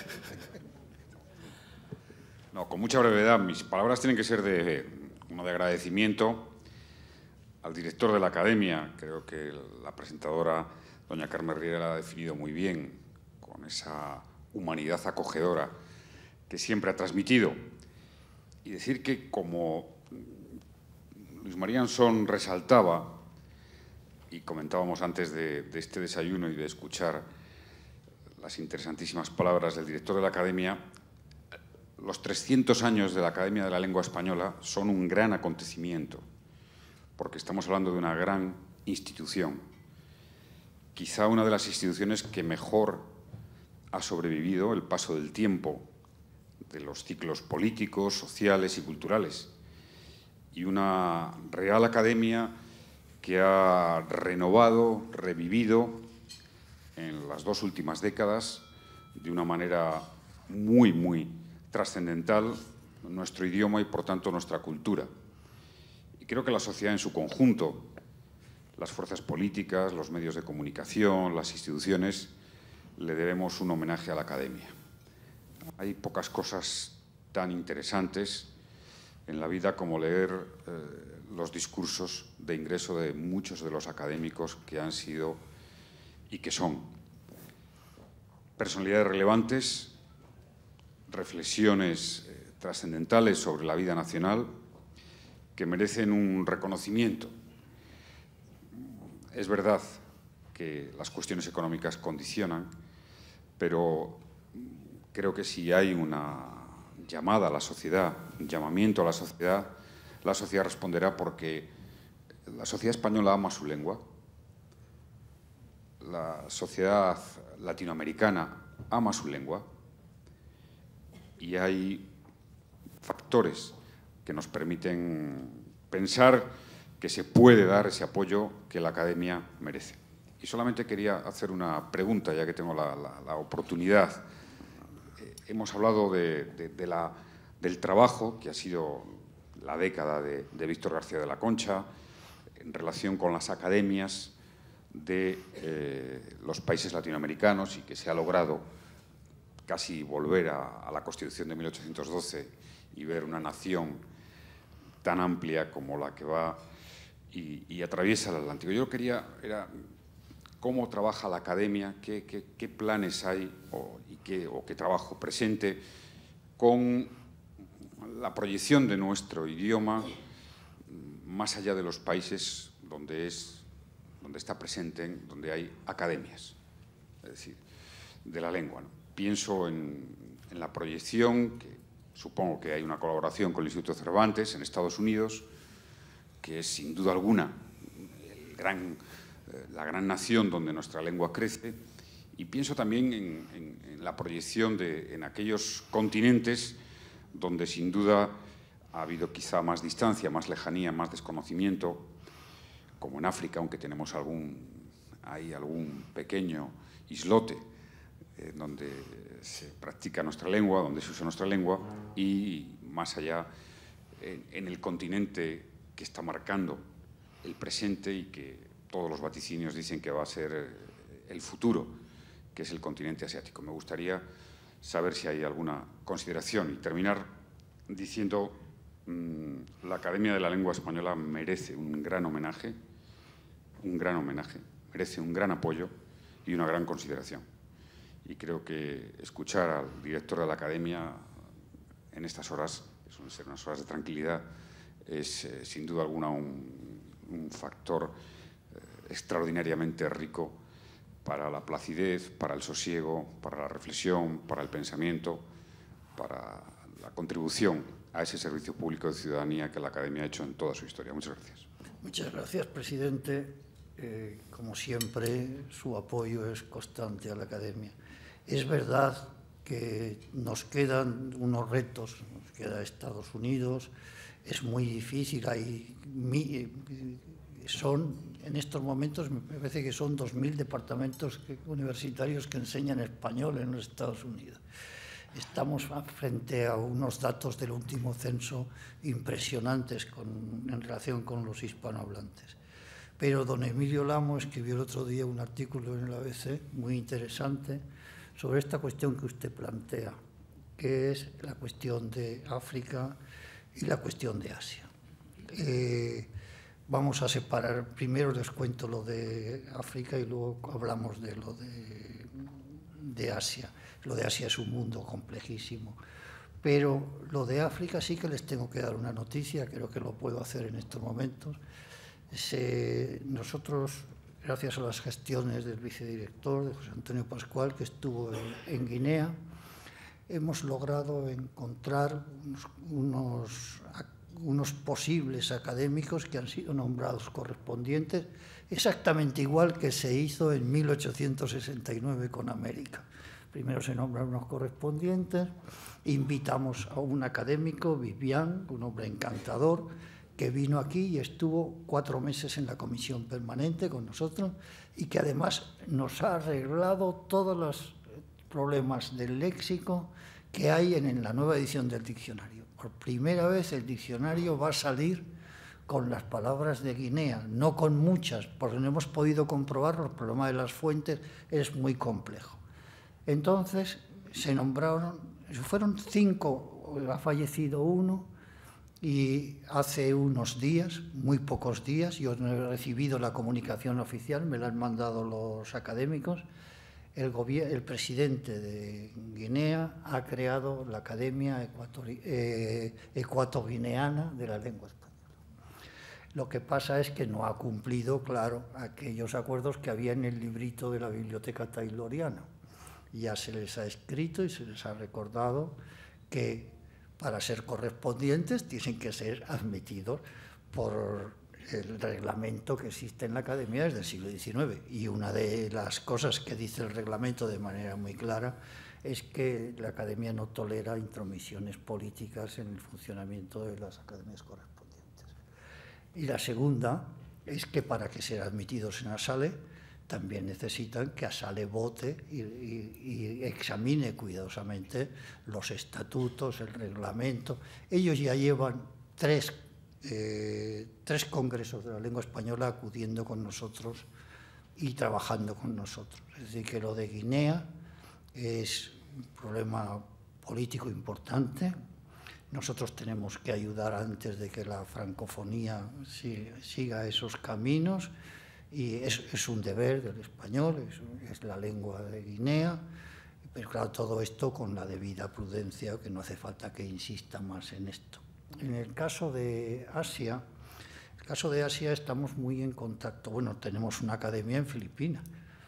No, con mucha brevedad. Mis palabras tienen que ser de, uno de agradecimiento al director de la Academia. Creo que la presentadora, doña Carmen Riera, la ha definido muy bien, con esa humanidad acogedora que siempre ha transmitido. Y decir que, como Luis María Ansón resaltaba, y comentábamos antes de, de este desayuno y de escuchar las interesantísimas palabras del director de la Academia, los trescientos años de la Academia de la Lengua Española son un gran acontecimiento, porque estamos hablando de una gran institución, quizá una de las instituciones que mejor ha sobrevivido el paso del tiempo, de los ciclos políticos, sociales y culturales, y una Real Academia que ha renovado, revivido en las dos últimas décadas de una manera muy, muy trascendental nuestro idioma y, por tanto, nuestra cultura. Y creo que la sociedad en su conjunto, las fuerzas políticas, los medios de comunicación, las instituciones, le debemos un homenaje a la Academia. Hay pocas cosas tan interesantes en la vida como leer eh, los discursos de ingreso de muchos de los académicos que han sido y que son personalidades relevantes, reflexiones eh, trascendentales sobre la vida nacional que merecen un reconocimiento. Es verdad que las cuestiones económicas condicionan, pero creo que si hay una llamada a la sociedad, un llamamiento a la sociedad, la sociedad responderá, porque la sociedad española ama su lengua, la sociedad latinoamericana ama su lengua y hay factores que nos permiten pensar que se puede dar ese apoyo que la Academia merece. Y solamente quería hacer una pregunta, ya que tengo la, la, la oportunidad. Eh, hemos hablado de, de, de la, del trabajo que ha sido la década de, de Víctor García de la Concha en relación con las academias de eh, los países latinoamericanos y que se ha logrado casi volver a, a la Constitución de mil ochocientos doce y ver una nación tan amplia como la que va y, y atraviesa el Atlántico. Yo quería era cómo trabaja la Academia, qué, qué, qué planes hay o, y qué, o qué trabajo presente con la proyección de nuestro idioma más allá de los países donde, es, donde está presente, donde hay academias, es decir, de la lengua, ¿no? Pienso en, en la proyección, que supongo que hay una colaboración con el Instituto Cervantes en Estados Unidos, que es sin duda alguna el gran, eh, la gran nación donde nuestra lengua crece, y pienso también en, en, en la proyección de, en aquellos continentes donde sin duda ha habido quizá más distancia, más lejanía, más desconocimiento, como en África, aunque tenemos algún, hay algún pequeño islote eh, donde se practica nuestra lengua, donde se usa nuestra lengua, y más allá, en, en el continente que está marcando el presente y que todos los vaticinios dicen que va a ser el futuro, que es el continente asiático. Me gustaría saber si hay alguna consideración y terminar diciendo mmm, la Academia de la Lengua Española merece un gran homenaje, un gran homenaje, merece un gran apoyo y una gran consideración. Y creo que escuchar al director de la Academia en estas horas, que suelen ser unas horas de tranquilidad, es eh, sin duda alguna un, un factor eh, extraordinariamente rico para la placidez, para el sosiego, para la reflexión, para el pensamiento, para la contribución a ese servicio público de ciudadanía que la Academia ha hecho en toda su historia. Muchas gracias. Muchas gracias, presidente. Eh, como siempre, su apoyo es constante a la Academia. Es verdad que nos quedan unos retos, nos queda Estados Unidos, es muy difícil, hay, son, en estos momentos me parece que son dos mil departamentos universitarios que enseñan español en los Estados Unidos. Estamos frente a unos datos del último censo impresionantes con, en relación con los hispanohablantes. Pero don Emilio Lamo escribió el otro día un artículo en el A B C muy interesante sobre esta cuestión que usted plantea, que es la cuestión de África y la cuestión de Asia. Eh, vamos a separar, primero les cuento lo de África y luego hablamos de lo de, de Asia. Lo de Asia es un mundo complejísimo, pero lo de África sí que les tengo que dar una noticia, creo que lo puedo hacer en estos momentos. Se, nosotros, gracias a las gestiones del vicedirector, de José Antonio Pascual, que estuvo en, en Guinea, hemos logrado encontrar unos, unos, unos posibles académicos que han sido nombrados correspondientes, exactamente igual que se hizo en mil ochocientos sesenta y nueve con América. Primero se nombran unos correspondientes, invitamos a un académico, Vivian, un hombre encantador, que vino aquí y estuvo cuatro meses en la comisión permanente con nosotros y que además nos ha arreglado todos los problemas del léxico que hay en, en la nueva edición del diccionario. Por primera vez el diccionario va a salir con las palabras de Guinea, no con muchas, porque no hemos podido comprobarlo, el problema de las fuentes es muy complejo. Entonces se nombraron, fueron cinco, ha fallecido uno, y hace unos días, muy pocos días, yo no he recibido la comunicación oficial, me la han mandado los académicos, el, el presidente de Guinea ha creado la Academia eh, Ecuatoguineana de la Lengua Española. Lo que pasa es que no ha cumplido, claro, aquellos acuerdos que había en el librito de la Biblioteca Tayloriana. Ya se les ha escrito y se les ha recordado que para ser correspondientes tienen que ser admitidos por el reglamento que existe en la Academia desde el siglo diecinueve. Y una de las cosas que dice el reglamento de manera muy clara es que la Academia no tolera intromisiones políticas en el funcionamiento de las academias correspondientes. Y la segunda es que para que sean admitidos en ASALE también necesitan que ASALE vote y, y, y examine cuidadosamente los estatutos, el reglamento. Ellos ya llevan tres, eh, tres congresos de la lengua española acudiendo con nosotros y trabajando con nosotros. Es decir, que lo de Guinea es un problema político importante. Nosotros tenemos que ayudar antes de que la francofonía siga esos caminos. Y es, es un deber del español, es, es la lengua de Guinea, pero claro, todo esto con la debida prudencia, que no hace falta que insista más en esto. En el caso de Asia, el caso de Asia estamos muy en contacto. Bueno, tenemos una academia en Filipinas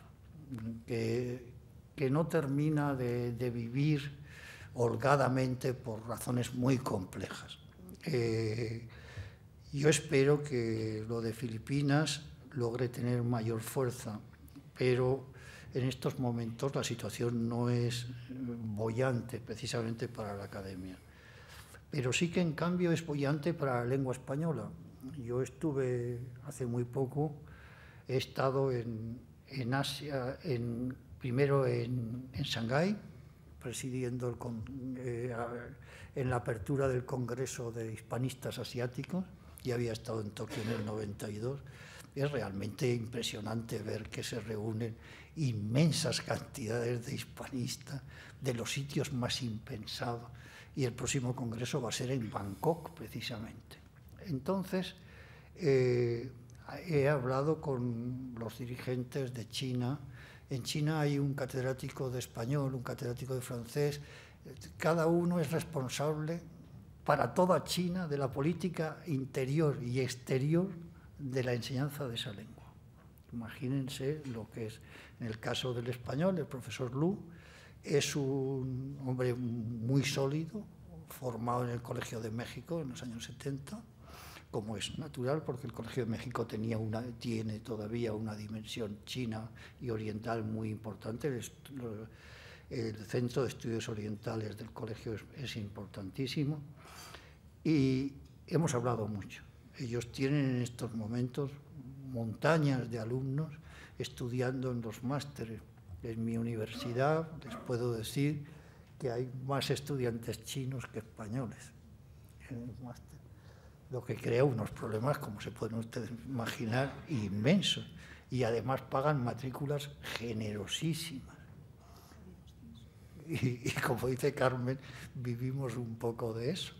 que, que no termina de, de vivir holgadamente por razones muy complejas. Eh, yo espero que lo de Filipinas logre tener mayor fuerza, pero en estos momentos la situación no es boyante precisamente para la academia. Pero sí que en cambio es boyante para la lengua española. Yo estuve hace muy poco, he estado en, en Asia, en, primero en, en Shanghái, presidiendo el, eh, en la apertura del Congreso de Hispanistas Asiáticos, y había estado en Tokio en el noventa y dos. Es realmente impresionante ver que se reúnen inmensas cantidades de hispanistas de los sitios más impensados, y el próximo congreso va a ser en Bangkok, precisamente. Entonces, eh, he hablado con los dirigentes de China. En China hay un catedrático de español, un catedrático de francés. Cada uno es responsable para toda China de la política interior y exterior de la enseñanza de esa lengua. Imagínense lo que es. En el caso del español, el profesor Lu es un hombre muy sólido, formado en el Colegio de México en los años setenta, como es natural, porque el Colegio de México tenía una, tiene todavía una dimensión china y oriental muy importante. El Centro de Estudios Orientales del colegio es, es importantísimo. Y hemos hablado mucho. Ellos tienen en estos momentos montañas de alumnos estudiando en los másteres. En mi universidad les puedo decir que hay más estudiantes chinos que españoles en el máster, lo que crea unos problemas, como se pueden ustedes imaginar, inmensos. Y además pagan matrículas generosísimas. Y, y como dice Carmen, vivimos un poco de eso.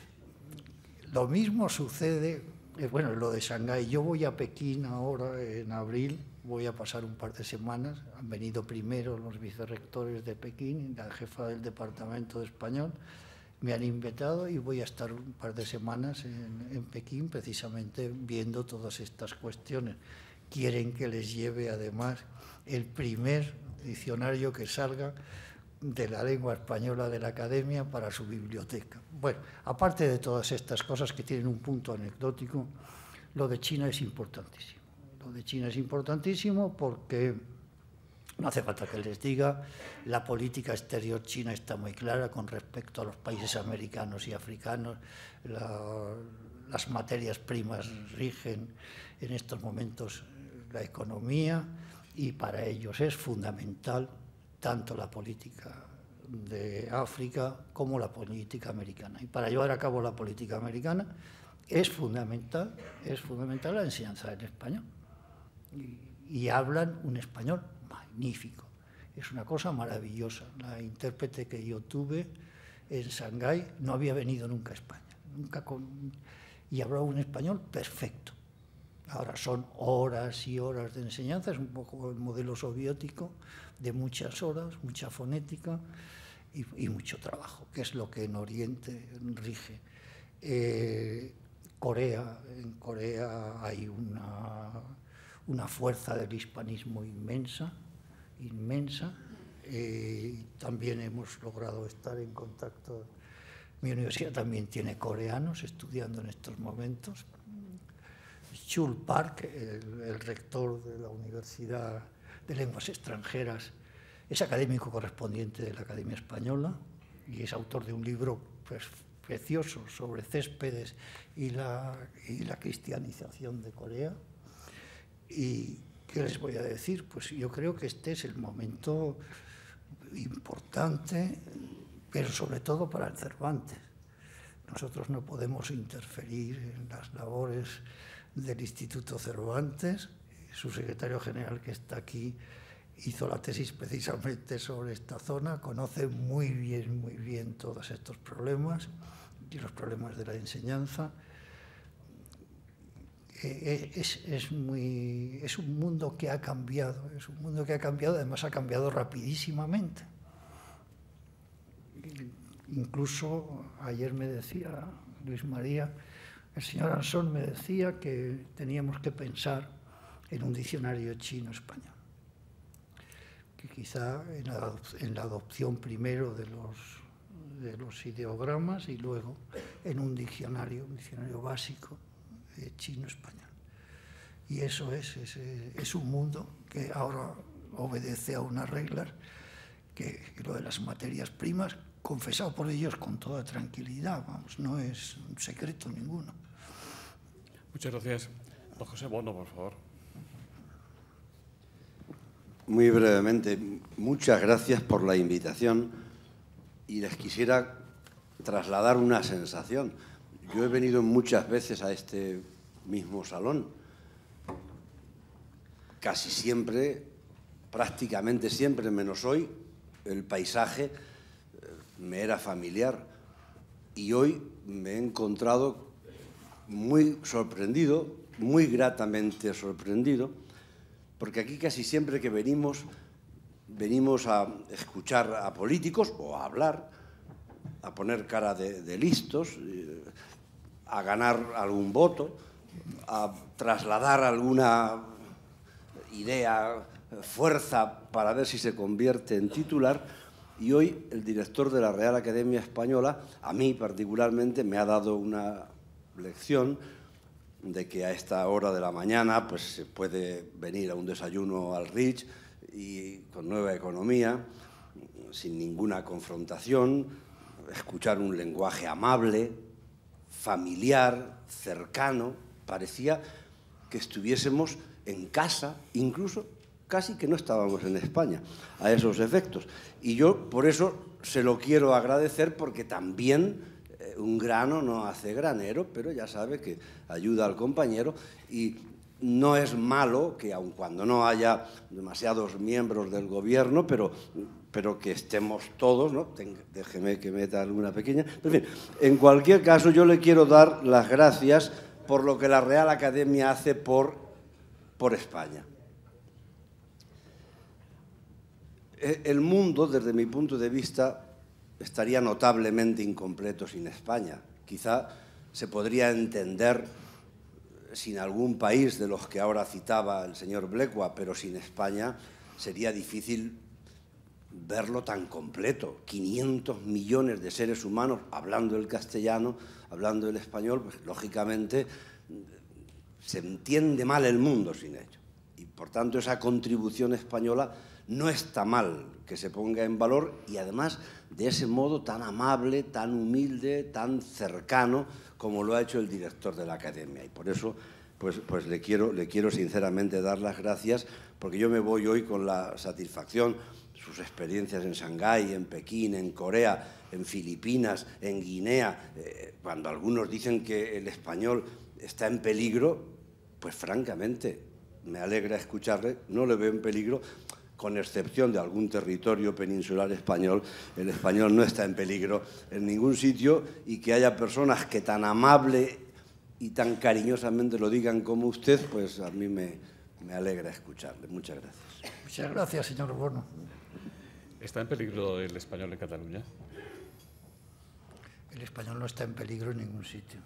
Lo mismo sucede, eh, bueno, lo de Shanghái. Yo voy a Pekín ahora en abril, voy a pasar un par de semanas. Han venido primero los vicerrectores de Pekín, la jefa del departamento de español. Me han invitado y voy a estar un par de semanas en, en Pekín, precisamente viendo todas estas cuestiones. Quieren que les lleve además el primer diccionario que salga de la lengua española de la academia para su biblioteca. Bueno, aparte de todas estas cosas que tienen un punto anecdótico, lo de China es importantísimo. Lo de China es importantísimo porque, no hace falta que les diga, la política exterior china está muy clara con respecto a los países americanos y africanos. La, las materias primas rigen en estos momentos la economía y para ellos es fundamental tanto la política de África como la política americana. Y para llevar a cabo la política americana es fundamental, es fundamental la enseñanza en español. Y, y hablan un español magnífico. Es una cosa maravillosa. La intérprete que yo tuve en Shanghái no había venido nunca a España. Nunca con, y hablaba un español perfecto. Ahora son horas y horas de enseñanza, es un poco el modelo soviético, de muchas horas, mucha fonética y, y mucho trabajo, que es lo que en Oriente rige. Eh, Corea, en Corea hay una, una fuerza del hispanismo inmensa, inmensa. Eh, también hemos logrado estar en contacto. Mi universidad también tiene coreanos estudiando en estos momentos. Chul Park, el, el rector de la Universidad de Lenguas Extranjeras, es académico correspondiente de la Academia Española y es autor de un libro pues, precioso sobre Céspedes y la, y la cristianización de Corea. ¿Y qué les voy a decir? Pues yo creo que este es el momento importante, pero sobre todo para el Cervantes. Nosotros no podemos interferir en las labores del Instituto Cervantes. Su secretario general, que está aquí, hizo la tesis precisamente sobre esta zona, conoce muy bien, muy bien todos estos problemas y los problemas de la enseñanza. Es, es, muy, es un mundo que ha cambiado, es un mundo que ha cambiado, además ha cambiado rapidísimamente. Incluso ayer me decía Luis María, el señor Ansón me decía que teníamos que pensar en un diccionario chino-español, que quizá en la, en la adopción primero de los, de los ideogramas y luego en un diccionario, un diccionario básico de chino-español. Y eso es, es, es un mundo que ahora obedece a unas reglas que, que lo de las materias primas, confesado por ellos con toda tranquilidad, vamos, no es un secreto ninguno. Muchas gracias. Don José Bono, por favor. Muy brevemente, muchas gracias por la invitación y les quisiera trasladar una sensación. Yo he venido muchas veces a este mismo salón. Casi siempre, prácticamente siempre, menos hoy, el paisaje me era familiar y hoy me he encontrado muy sorprendido, muy gratamente sorprendido, porque aquí casi siempre que venimos, venimos a escuchar a políticos o a hablar, a poner cara de, de listos, a ganar algún voto, a trasladar alguna idea, fuerza para ver si se convierte en titular. Y hoy el director de la Real Academia Española, a mí particularmente, me ha dado una lección de que a esta hora de la mañana pues, se puede venir a un desayuno al Rich y con Nueva Economía sin ninguna confrontación, escuchar un lenguaje amable, familiar, cercano. Parecía que estuviésemos en casa, incluso casi que no estábamos en España, a esos efectos. Y yo por eso se lo quiero agradecer, porque también eh, un grano no hace granero, pero ya sabe que ayuda al compañero, y no es malo que, aun cuando no haya demasiados miembros del gobierno, pero, pero que estemos todos, ¿no? Ten, déjeme que meta alguna pequeña. Pero, en fin, en cualquier caso, yo le quiero dar las gracias por lo que la Real Academia hace por, por España. El mundo, desde mi punto de vista, estaría notablemente incompleto sin España. Quizá se podría entender sin algún país de los que ahora citaba el señor Blecua, pero sin España sería difícil verlo tan completo. quinientos millones de seres humanos hablando el castellano, hablando el español, pues lógicamente se entiende mal el mundo sin ello. Y por tanto esa contribución española no está mal que se ponga en valor, y además de ese modo tan amable, tan humilde, tan cercano como lo ha hecho el director de la Academia. Y por eso pues, pues le, quiero, le quiero sinceramente dar las gracias, porque yo me voy hoy con la satisfacción, sus experiencias en Shanghái, en Pekín, en Corea, en Filipinas, en Guinea, eh, cuando algunos dicen que el español está en peligro, pues francamente me alegra escucharle, no le veo en peligro. Con excepción de algún territorio peninsular español, el español no está en peligro en ningún sitio, y que haya personas que tan amable y tan cariñosamente lo digan como usted, pues a mí me, me alegra escucharle. Muchas gracias. Muchas gracias, señor Bono. ¿Está en peligro el español en Cataluña? El español no está en peligro en ningún sitio.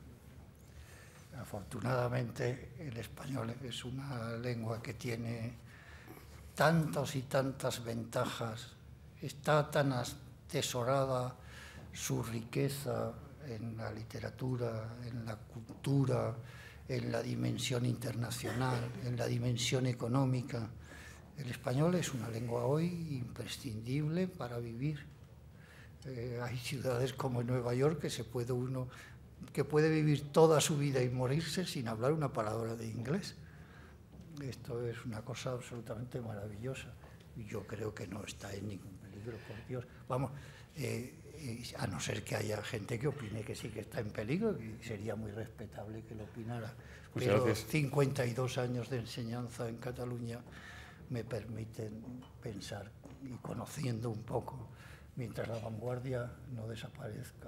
Afortunadamente, el español es una lengua que tiene tantas y tantas ventajas, está tan atesorada su riqueza en la literatura, en la cultura, en la dimensión internacional, en la dimensión económica. El español es una lengua hoy imprescindible para vivir. Eh, hay ciudades como Nueva York que se puede uno, que puede vivir toda su vida y morirse sin hablar una palabra de inglés. Esto es una cosa absolutamente maravillosa. Y yo creo que no está en ningún peligro, por Dios. Vamos, eh, eh, a no ser que haya gente que opine que sí que está en peligro, y sería muy respetable que lo opinara. Muchas Pero gracias. cincuenta y dos años de enseñanza en Cataluña me permiten pensar, y conociendo un poco, mientras la vanguardia no desaparezca.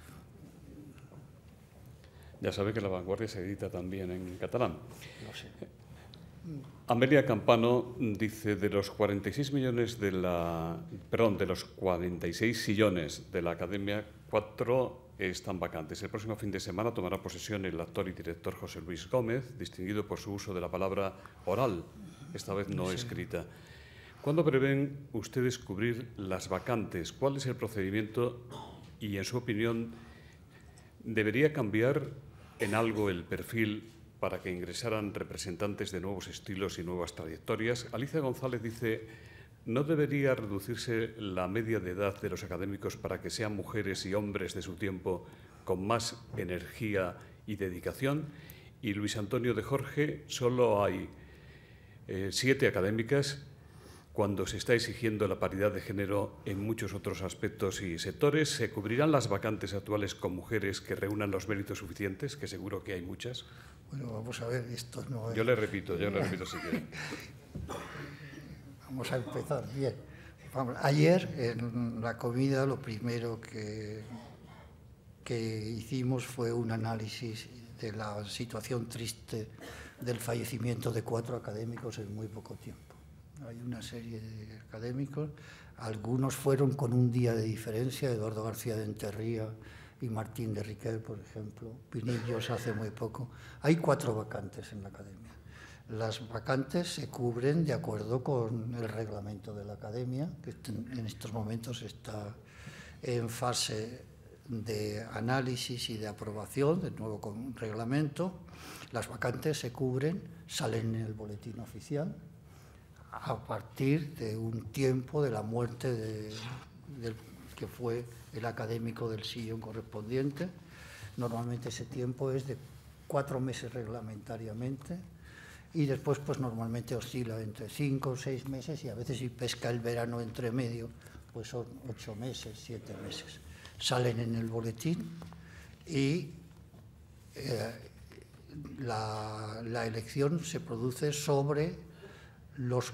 Ya sabe que La Vanguardia se edita también en catalán. Lo sé. Amelia Campano dice: de los cuarenta y seis millones de la, perdón, de los cuarenta y seis sillones de la Academia, cuatro están vacantes. El próximo fin de semana tomará posesión el actor y director José Luis Gómez, distinguido por su uso de la palabra oral, esta vez no sí. escrita. ¿Cuándo prevén ustedes cubrir las vacantes? ¿Cuál es el procedimiento? Y, en su opinión, ¿debería cambiar en algo el perfil para que ingresaran representantes de nuevos estilos y nuevas trayectorias? Alicia González dice: ¿no debería reducirse la media de edad de los académicos para que sean mujeres y hombres de su tiempo con más energía y dedicación? Y Luis Antonio de Jorge: solo hay eh, siete académicas cuando se está exigiendo la paridad de género en muchos otros aspectos y sectores. ¿Se cubrirán las vacantes actuales con mujeres que reúnan los méritos suficientes? Que seguro que hay muchas. Bueno, vamos a ver, esto no es... Yo le repito, yo le repito si quiere. Vamos a empezar bien. Vamos, ayer, en la comida, lo primero que, que hicimos fue un análisis de la situación triste del fallecimiento de cuatro académicos en muy poco tiempo. Hay una serie de académicos, algunos fueron con un día de diferencia, Eduardo García de Enterría y Martín de Riquel, por ejemplo, Pinillos hace muy poco. Hay cuatro vacantes en la Academia. Las vacantes se cubren de acuerdo con el reglamento de la Academia, que en estos momentos está en fase de análisis y de aprobación del nuevo reglamento. Las vacantes se cubren, salen en el boletín oficial. a partir de un tiempo de la muerte de, del que fue el académico del sillón correspondiente. Normalmente ese tiempo es de cuatro meses reglamentariamente y después pues normalmente oscila entre cinco o seis meses y a veces si pesca el verano entre medio pues son ocho meses, siete meses. Salen en el boletín y eh, la, la elección se produce sobre los,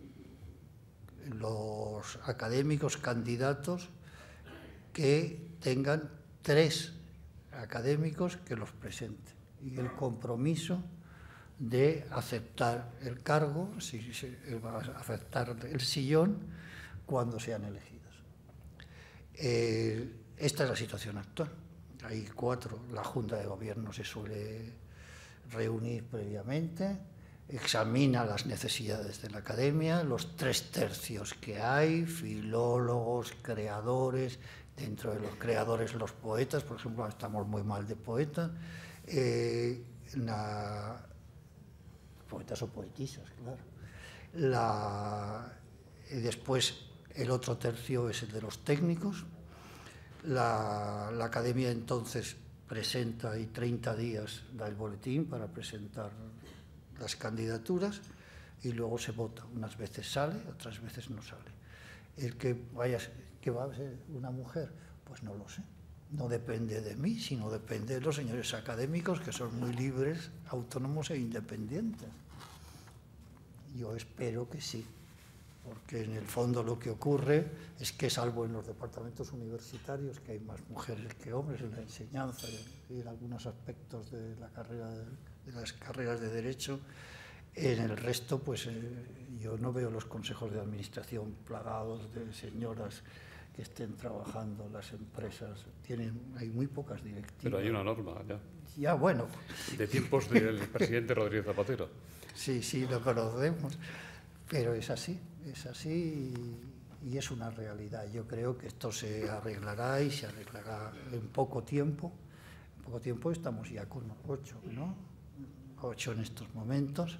los académicos candidatos que tengan tres académicos que los presenten y el compromiso de aceptar el cargo, si, si, aceptar el sillón cuando sean elegidos. Eh, esta es la situación actual. Hay cuatro, la Junta de Gobierno se suele reunir previamente, examina las necesidades de la academia, los tres tercios que hay, filólogos, creadores, dentro de los creadores los poetas, por ejemplo, estamos muy mal de poetas, eh, la, poetas o poetisas, claro. La, y después el otro tercio es el de los técnicos. La, la academia entonces presenta y treinta días da el boletín para presentar las candidaturas y luego se vota. Unas veces sale, otras veces no sale. El que vaya, que va a ser una mujer, pues no lo sé. No depende de mí, sino depende de los señores académicos que son muy libres, autónomos e independientes. Yo espero que sí, porque en el fondo lo que ocurre es que, salvo en los departamentos universitarios, que hay más mujeres que hombres en la enseñanza y en algunos aspectos de, la carrera de, de las carreras de Derecho, en el resto, pues eh, yo no veo los consejos de administración plagados de señoras que estén trabajando en las empresas. Tienen, hay muy pocas directivas. Pero hay una norma ya. Ya, bueno. De tiempos del presidente Rodríguez Zapatero. Sí, sí, lo conocemos. Pero es así, es así y, y es una realidad. Yo creo que esto se arreglará y se arreglará en poco tiempo. En poco tiempo estamos ya con ocho, ¿no? Ocho en estos momentos.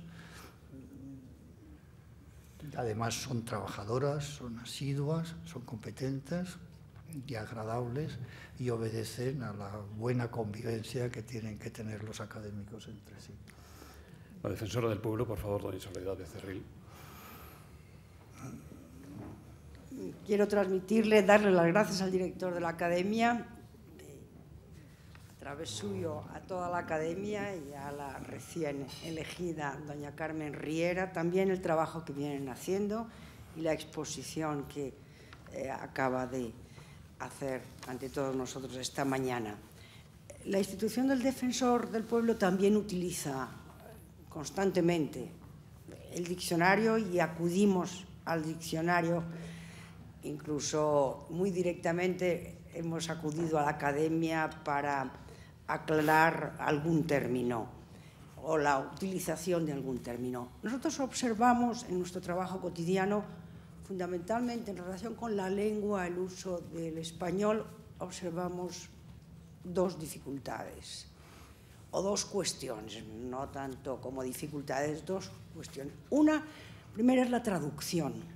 Además son trabajadoras, son asiduas, son competentes y agradables y obedecen a la buena convivencia que tienen que tener los académicos entre sí. La defensora del pueblo, por favor, doña Soledad Becerril. Quiero transmitirle, darle las gracias al director de la Academia, a través suyo a toda la Academia y a la recién elegida doña Carmen Riera, también el trabajo que vienen haciendo y la exposición que eh, acaba de hacer ante todos nosotros esta mañana. La institución del Defensor del Pueblo también utiliza constantemente el diccionario y acudimos al diccionario. Incluso muy directamente hemos acudido a la Academia para aclarar algún término o la utilización de algún término. Nosotros observamos en nuestro trabajo cotidiano, fundamentalmente en relación con la lengua, el uso del español, observamos dos dificultades o dos cuestiones, no tanto como dificultades, dos cuestiones. Una, primera es la traducción.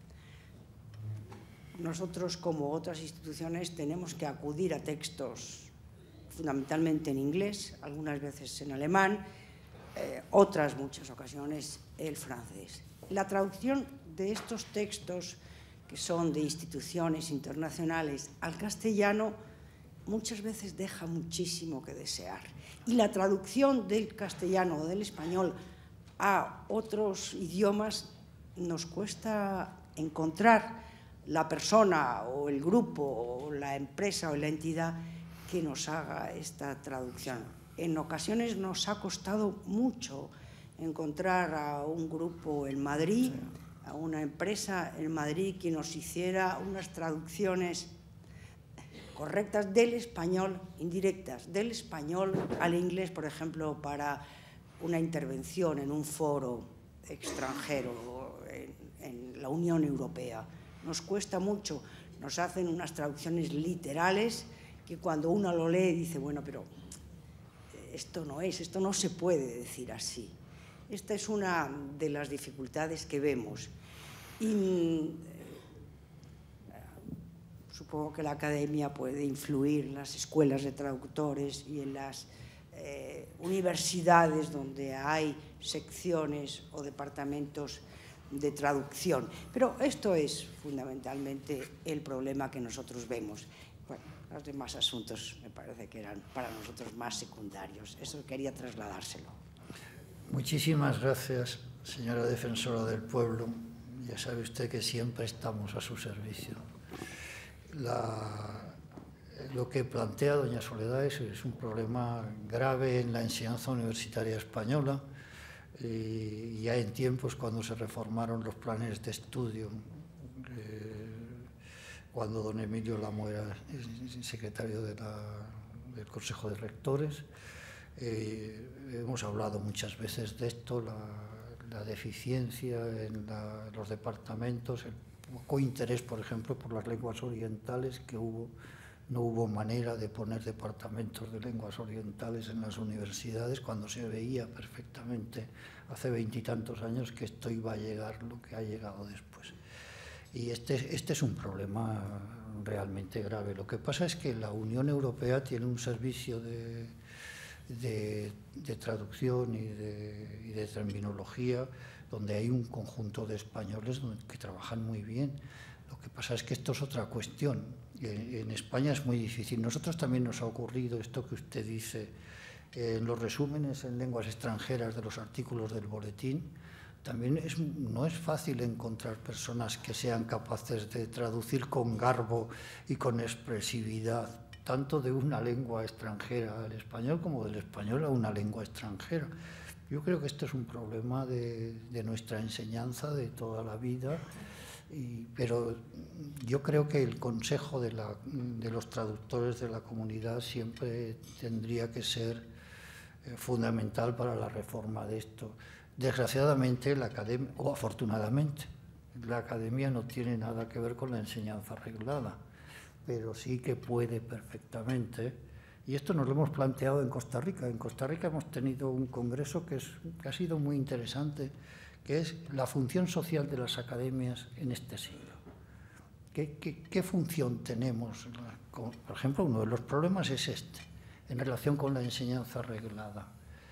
Nosotros, como otras instituciones, tenemos que acudir a textos fundamentalmente en inglés, algunas veces en alemán, eh, otras muchas ocasiones el francés. La traducción de estos textos, que son de instituciones internacionales, al castellano muchas veces deja muchísimo que desear. Y la traducción del castellano o del español a otros idiomas nos cuesta encontrar la persona o el grupo o la empresa o la entidad que nos haga esta traducción. En ocasiones nos ha costado mucho encontrar a un grupo en Madrid, a una empresa en Madrid que nos hiciera unas traducciones correctas del español, indirectas, del español al inglés, por ejemplo, para una intervención en un foro extranjero en, en la Unión Europea. Nos cuesta mucho, nos hacen unas traducciones literales que cuando uno lo lee dice, bueno, pero esto no es, esto no se puede decir así. esta es una de las dificultades que vemos. Y supongo que la academia puede influir en las escuelas de traductores y en las eh, universidades donde hay secciones o departamentos de traducción. Pero esto es fundamentalmente el problema que nosotros vemos. Bueno, los demás asuntos me parece que eran para nosotros más secundarios. Eso quería trasladárselo. Muchísimas gracias, señora defensora del pueblo. Ya sabe usted que siempre estamos a su servicio. La, lo que plantea doña Soledad es, es un problema grave en la enseñanza universitaria española, y ya en tiempos cuando se reformaron los planes de estudio, eh, cuando don Emilio Lamo era secretario de la, del Consejo de Rectores. Eh, hemos hablado muchas veces de esto, la, la deficiencia en la, los departamentos, el poco interés, por ejemplo, por las lenguas orientales que hubo. No hubo manera de poner departamentos de lenguas orientales en las universidades cuando se veía perfectamente hace veintitantos años que esto iba a llegar, lo que ha llegado después. Y este, este es un problema realmente grave. Lo que pasa es que la Unión Europea tiene un servicio de, de, de traducción y de, y de terminología donde hay un conjunto de españoles que trabajan muy bien. Lo que pasa es que esto es otra cuestión. En España es muy difícil. Nosotros también nos ha ocurrido esto que usted dice en los resúmenes en lenguas extranjeras de los artículos del boletín. También es, no es fácil encontrar personas que sean capaces de traducir con garbo y con expresividad, tanto de una lengua extranjera al español como del español a una lengua extranjera. Yo creo que esto es un problema de, de nuestra enseñanza de toda la vida. Y, pero yo creo que el consejo de, la, de los traductores de la comunidad siempre tendría que ser eh, fundamental para la reforma de esto. Desgraciadamente, la academia, o afortunadamente, la academia no tiene nada que ver con la enseñanza reglada, pero sí que puede perfectamente. Y esto nos lo hemos planteado en Costa Rica. En Costa Rica hemos tenido un congreso que, es, que ha sido muy interesante, que es la función social de las academias en este siglo. ¿Qué, qué, qué función tenemos? Por ejemplo, uno de los problemas es este, en relación con la enseñanza reglada.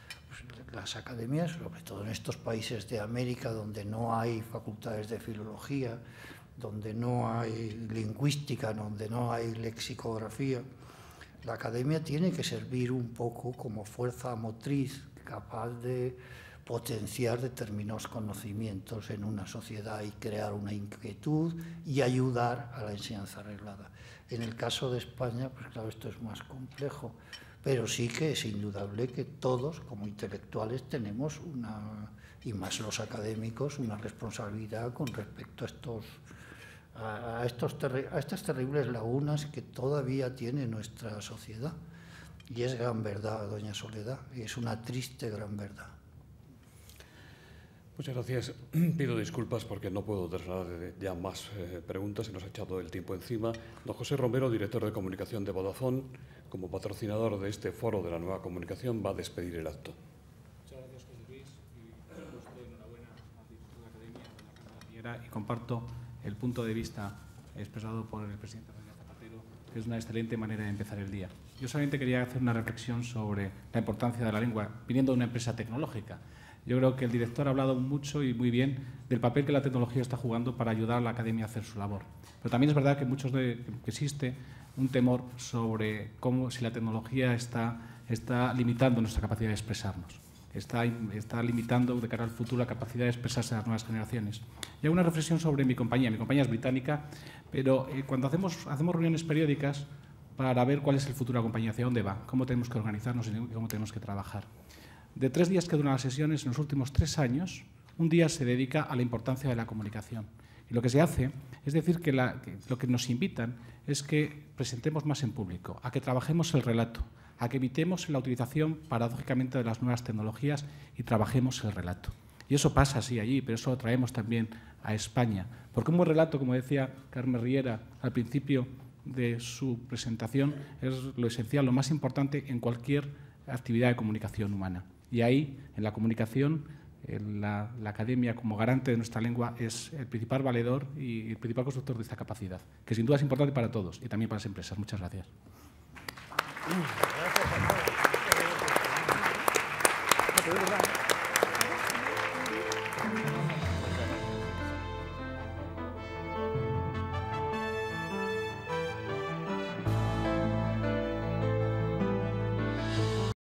Pues las academias, sobre todo en estos países de América, donde no hay facultades de filología, donde no hay lingüística, donde no hay lexicografía, la academia tiene que servir un poco como fuerza motriz capaz de potenciar determinados conocimientos en una sociedad y crear una inquietud y ayudar a la enseñanza reglada. En el caso de España, pues claro, esto es más complejo, pero sí que es indudable que todos, como intelectuales, tenemos una, y más los académicos, una responsabilidad con respecto a estos, a, a, estos a estas terribles lagunas que todavía tiene nuestra sociedad. Y es gran verdad, doña Soledad, y es una triste gran verdad. Muchas gracias. Pido disculpas porque no puedo trasladar ya más eh, preguntas, se nos ha echado el tiempo encima. Don José Romero, director de comunicación de Vodafone, como patrocinador de este foro de la nueva comunicación, va a despedir el acto. Muchas gracias, José Luis, y a usted enhorabuena al director de la Academia, a la Cámara Piera, y comparto el punto de vista expresado por el presidente Rodríguez Zapatero, que es una excelente manera de empezar el día. Yo solamente quería hacer una reflexión sobre la importancia de la lengua, viniendo de una empresa tecnológica. Yo creo que el director ha hablado mucho y muy bien del papel que la tecnología está jugando para ayudar a la academia a hacer su labor. Pero también es verdad que, muchos de, que existe un temor sobre cómo si la tecnología está, está limitando nuestra capacidad de expresarnos, está, está limitando de cara al futuro la capacidad de expresarse a las nuevas generaciones. Y hago una reflexión sobre mi compañía. Mi compañía es británica, pero eh, cuando hacemos, hacemos reuniones periódicas para ver cuál es el futuro de la compañía, hacia dónde va, cómo tenemos que organizarnos y cómo tenemos que trabajar. De tres días que duran las sesiones, en los últimos tres años, un día se dedica a la importancia de la comunicación. Y lo que se hace es decir que, la, que lo que nos invitan es que presentemos más en público, a que trabajemos el relato, a que evitemos la utilización paradójicamente de las nuevas tecnologías y trabajemos el relato. Y eso pasa así allí, pero eso lo traemos también a España. Porque un buen relato, como decía Carmen Riera al principio de su presentación, es lo esencial, lo más importante en cualquier actividad de comunicación humana. Y ahí, en la comunicación, la, la academia como garante de nuestra lengua es el principal valedor y el principal constructor de esta capacidad, que sin duda es importante para todos y también para las empresas. Muchas gracias. Gracias a todos.